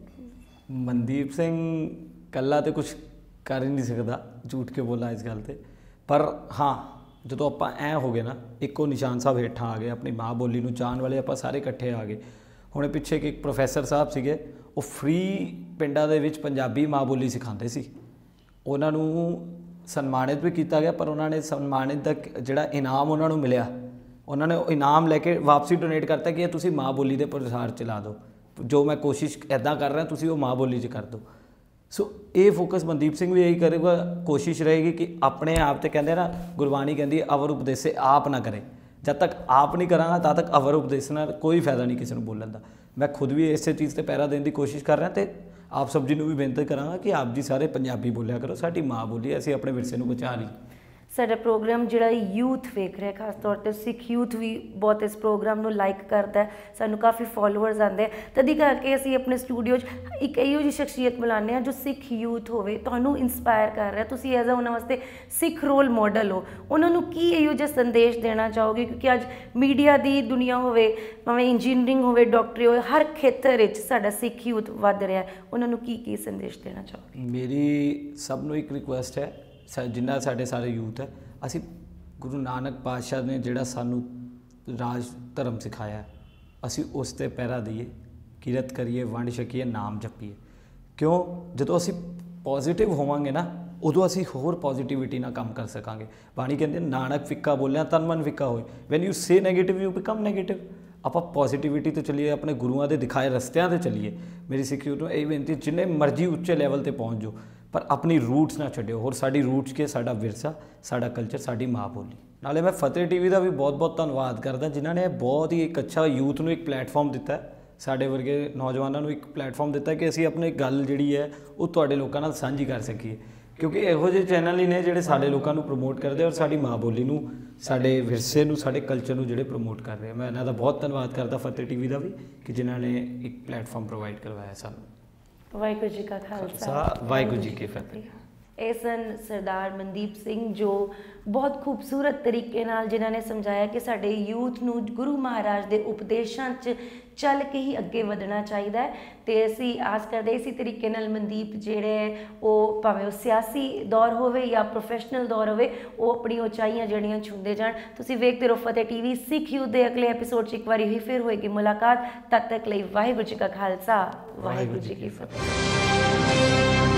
ਮਨਦੀਪ ਸਿੰਘ ਇਕੱਲਾ ਤਾਂ ਕੁਛ ਕਰ ਹੀ ਨਹੀਂ ਸਕਦਾ, ਝੂਠ ਕੇ ਬੋਲਾਂ ਇਸ ਗੱਲ 'ਤੇ। ਪਰ ਹਾਂ, ਜਦੋਂ ਆਪਾਂ ਐਂ ਹੋ ਗਏ ਨਾ, ਇੱਕੋ ਨਿਸ਼ਾਨ ਸਾਹਿਬ ਹੇਠਾਂ ਆ ਗਏ, ਆਪਣੀ ਮਾਂ ਬੋਲੀ ਨੂੰ ਚਾਹਣ ਵਾਲੇ ਆਪਾਂ ਸਾਰੇ ਇਕੱਠੇ ਆ ਗਏ। ਹੁਣੇ ਪਿੱਛੇ ਇੱਕ ਪ੍ਰੋਫੈਸਰ ਸਾਹਿਬ ਸੀਗੇ, ਉਹ ਫ੍ਰੀ ਪਿੰਡਾਂ ਦੇ ਵਿੱਚ ਪੰਜਾਬੀ ਮਾਂ ਬੋਲੀ ਸਿਖਾਉਂਦੇ ਸੀ। ਉਹਨਾਂ ਨੂੰ ਸਨਮਾਨਿਤ ਵੀ ਕੀਤਾ ਗਿਆ, ਪਰ ਉਹਨਾਂ ਨੇ ਸਨਮਾਨਿਤ ਦਾ ਜਿਹੜਾ ਇਨਾਮ ਉਹਨਾਂ ਨੂੰ ਮਿਲਿਆ, ਉਹਨਾਂ ਨੇ ਉਹ ਇਨਾਮ ਲੈ ਕੇ ਵਾਪਸੀ ਡੋਨੇਟ ਕਰਤਾ ਕਿ ਇਹ ਤੁਸੀਂ ਮਾਂ ਬੋਲੀ ਦੇ ਪ੍ਰਸਾਰ 'ਚ ਲਾ ਦਿਓ। ਜੋ ਮੈਂ ਕੋਸ਼ਿਸ਼ ਇੱਦਾਂ ਕਰ ਰਿਹਾ, ਤੁਸੀਂ ਉਹ ਮਾਂ ਬੋਲੀ 'ਚ ਕਰ ਦਿਓ। ਸੋ ਇਹ ਫੋਕਸ ਮਨਦੀਪ ਸਿੰਘ ਵੀ ਇਹੀ ਕਰੇਗਾ। ਕੋਸ਼ਿਸ਼ ਰਹੇਗੀ ਕਿ ਆਪਣੇ ਆਪ 'ਤੇ ਕਹਿੰਦੇ ਨਾ, ਗੁਰਬਾਣੀ ਕਹਿੰਦੀ ਅਵਰ ਉਪਦੇਸੇ ਆਪ ਨਾ ਕਰੇ। ਜਦ ਤੱਕ ਆਪ ਨਹੀਂ ਕਰਾਂਗਾ ਤਦ ਤੱਕ ਅਵਰ ਉਪਦੇਸ਼ ਨਾਲ ਕੋਈ ਫਾਇਦਾ ਨਹੀਂ ਕਿਸੇ ਨੂੰ ਬੋਲਣ ਦਾ। ਮੈਂ ਖੁਦ ਵੀ ਇਸੇ ਚੀਜ਼ 'ਤੇ ਪਹਿਰਾ ਦੇਣ ਦੀ ਕੋਸ਼ਿਸ਼ ਕਰ ਰਿਹਾ, ਅਤੇ ਆਪ ਸਭ ਜੀ ਨੂੰ ਵੀ ਬੇਨਤੀ ਕਰਾਂਗਾ ਕਿ ਆਪ ਜੀ ਸਾਰੇ ਪੰਜਾਬੀ ਬੋਲਿਆ ਕਰੋ, ਸਾਡੀ ਮਾਂ ਬੋਲੀ, ਅਸੀਂ ਆਪਣੇ ਵਿਰਸੇ ਨੂੰ ਬਚਾ ਲਈ। ਸਾਡਾ ਪ੍ਰੋਗਰਾਮ ਜਿਹੜਾ ਯੂਥ ਵੇਖ ਰਿਹਾ, ਖਾਸ ਤੌਰ 'ਤੇ ਸਿੱਖ ਯੂਥ ਵੀ ਬਹੁਤ ਇਸ ਪ੍ਰੋਗਰਾਮ ਨੂੰ ਲਾਈਕ ਕਰਦਾ, ਸਾਨੂੰ ਕਾਫੀ ਫੋਲੋਅਰਸ ਆਉਂਦੇ। ਤਦੀ ਕਰਕੇ ਅਸੀਂ ਆਪਣੇ ਸਟੂਡੀਓ 'ਚ ਇੱਕ ਇਹੋ ਜਿਹੀ ਸ਼ਖਸੀਅਤ ਬੁਲਾਉਂਦੇ ਹਾਂ ਜੋ ਸਿੱਖ ਯੂਥ ਹੋਵੇ, ਤੁਹਾਨੂੰ ਇੰਸਪਾਇਰ ਕਰ ਰਿਹਾ, ਤੁਸੀਂ ਐਜ਼ ਆ ਉਹਨਾਂ ਵਾਸਤੇ ਸਿੱਖ ਰੋਲ ਮਾਡਲ ਹੋ। ਉਹਨਾਂ ਨੂੰ ਕੀ ਇਹੋ ਜਿਹਾ ਸੰਦੇਸ਼ ਦੇਣਾ ਚਾਹੋਗੇ? ਕਿਉਂਕਿ ਅੱਜ ਮੀਡੀਆ ਦੀ ਦੁਨੀਆ ਹੋਵੇ, ਭਾਵੇਂ ਇੰਜੀਨੀਅਰਿੰਗ ਹੋਵੇ, ਡਾਕਟਰੀ ਹੋਵੇ, ਹਰ ਖੇਤਰ ਵਿੱਚ ਸਾਡਾ ਸਿੱਖ ਯੂਥ ਵੱਧ ਰਿਹਾ, ਉਹਨਾਂ ਨੂੰ ਕੀ ਸੰਦੇਸ਼ ਦੇਣਾ ਚਾਹੋਗੇ? ਮੇਰੀ ਸਭ ਨੂੰ ਇੱਕ ਰਿਕੁਐਸਟ ਹੈ, ਜਿੰਨਾ ਸਾਡੇ ਸਾਰੇ ਯੂਥ ਹੈ, ਅਸੀਂ ਗੁਰੂ ਨਾਨਕ ਪਾਤਸ਼ਾਹ ਨੇ ਜਿਹੜਾ ਸਾਨੂੰ ਰਾਜ ਧਰਮ ਸਿਖਾਇਆ, ਅਸੀਂ ਉਸ 'ਤੇ ਪਹਿਰਾ ਦਈਏ, ਕਿਰਤ ਕਰੀਏ, ਵੰਡ ਛਕੀਏ, ਨਾਮ ਜਪੀਏ। ਕਿਉਂ? ਜਦੋਂ ਅਸੀਂ ਪੋਜ਼ੀਟਿਵ ਹੋਵਾਂਗੇ ਨਾ, ਉਦੋਂ ਅਸੀਂ ਹੋਰ ਪੋਜ਼ੀਟਿਵਿਟੀ ਨਾਲ ਕੰਮ ਕਰ ਸਕਾਂਗੇ। ਬਾਣੀ ਕਹਿੰਦੇ ਨਾਨਕ ਫਿੱਕਾ ਬੋਲਿਆ ਤਨ ਮਨ ਫਿੱਕਾ ਹੋਏ। When you say negative you become negative. ਆਪਾਂ ਪੋਜ਼ੀਟਿਵਿਟੀ 'ਤੇ ਚੱਲੀਏ, ਆਪਣੇ ਗੁਰੂਆਂ ਦੇ ਦਿਖਾਏ ਰਸਤਿਆਂ 'ਤੇ ਚੱਲੀਏ। ਮੇਰੀ ਸਿੱਖ ਯੂਥ ਨੂੰ ਇਹ ਬੇਨਤੀ, ਜਿੰਨੇ ਮਰਜ਼ੀ ਉੱਚੇ ਲੈਵਲ 'ਤੇ ਪਹੁੰਚ ਜਾਓ, ਪਰ ਆਪਣੀ ਰੂਟਸ ਨਾ ਛੱਡਿਓ। ਹੋਰ ਸਾਡੀ ਰੂਟਸ ਕੀ? ਸਾਡਾ ਵਿਰਸਾ, ਸਾਡਾ ਕਲਚਰ, ਸਾਡੀ ਮਾਂ ਬੋਲੀ। ਨਾਲੇ ਮੈਂ ਫਤਿਹ ਟੀਵੀ ਦਾ ਵੀ ਬਹੁਤ ਧੰਨਵਾਦ ਕਰਦਾ, ਜਿਨ੍ਹਾਂ ਨੇ ਬਹੁਤ ਹੀ ਇੱਕ ਅੱਛਾ ਯੂਥ ਨੂੰ ਇੱਕ ਪਲੇਟਫਾਰਮ ਦਿੱਤਾ, ਸਾਡੇ ਵਰਗੇ ਨੌਜਵਾਨਾਂ ਨੂੰ ਇੱਕ ਪਲੇਟਫਾਰਮ ਦਿੱਤਾ ਕਿ ਅਸੀਂ ਆਪਣੀ ਗੱਲ ਜਿਹੜੀ ਹੈ ਉਹ ਤੁਹਾਡੇ ਲੋਕਾਂ ਨਾਲ ਸਾਂਝੀ ਕਰ ਸਕੀਏ। ਕਿਉਂਕਿ ਇਹੋ ਜਿਹੇ ਚੈਨਲ ਹੀ ਨੇ ਜਿਹੜੇ ਸਾਡੇ ਲੋਕਾਂ ਨੂੰ ਪ੍ਰਮੋਟ ਕਰਦੇ ਔਰ ਸਾਡੀ ਮਾਂ ਬੋਲੀ ਨੂੰ, ਸਾਡੇ ਵਿਰਸੇ ਨੂੰ, ਸਾਡੇ ਕਲਚਰ ਨੂੰ ਜਿਹੜੇ ਪ੍ਰਮੋਟ ਕਰ ਰਹੇ। ਮੈਂ ਇਹਨਾਂ ਦਾ ਬਹੁਤ ਧੰਨਵਾਦ ਕਰਦਾ, ਫਤਿਹ ਟੀਵੀ ਦਾ ਵੀ, ਕਿ ਜਿਨ੍ਹਾਂ ਨੇ ਇੱਕ ਪਲੇਟਫਾਰਮ ਪ੍ਰੋਵਾਈਡ ਕਰਵਾਇਆ ਸਾਨੂੰ। ਵਾਹਿਗੁਰੂ ਜੀ ਕਾ ਖਾਲਸਾ, ਵਾਹਿਗੁਰੂ ਜੀ ਕੀ ਫਤਿਹ। ਇਹ ਸਨ ਸਰਦਾਰ ਮਨਦੀਪ ਸਿੰਘ, ਜੋ ਬਹੁਤ ਖੂਬਸੂਰਤ ਤਰੀਕੇ ਨਾਲ ਜਿਨ੍ਹਾਂ ਨੇ ਸਮਝਾਇਆ ਕਿ ਸਾਡੇ ਯੂਥ ਨੂੰ ਗੁਰੂ ਮਹਾਰਾਜ ਦੇ ਉਪਦੇਸ਼ਾਂ 'ਚ ਚੱਲ ਕੇ ਹੀ ਅੱਗੇ ਵਧਣਾ ਚਾਹੀਦਾ ਹੈ। ਤੇ ਅਸੀਂ ਆਸ ਕਰਦੇ ਇਸੇ ਤਰੀਕੇ ਨਾਲ ਮਨਦੀਪ ਜਿਹੜੇ ਉਹ ਭਾਵੇਂ ਉਹ ਸਿਆਸੀ ਦੌਰ ਹੋਵੇ ਜਾਂ ਪ੍ਰੋਫੈਸ਼ਨਲ ਦੌਰ ਹੋਵੇ, ਉਹ ਆਪਣੀ ਉਚਾਈਆਂ ਜਿਹੜੀਆਂ ਛੂੰਹਦੇ ਜਾਣ। ਤੁਸੀਂ ਵੇਖਦੇ ਰਹੋ ਫਤਿਹ ਟੀਵੀ। ਸਿੱਖ ਯੂਥ ਦੇ ਅਗਲੇ ਐਪੀਸੋਡ 'ਚ ਇੱਕ ਵਾਰੀ ਹੀ ਫਿਰ ਹੋਏਗੀ ਮੁਲਾਕਾਤ। ਤਦ ਤੱਕ ਲਈ ਵਾਹਿਗੁਰੂ ਜੀ ਕਾ ਖਾਲਸਾ, ਵਾਹਿਗੁਰੂ ਜੀ ਕੀ ਫਤਿਹ।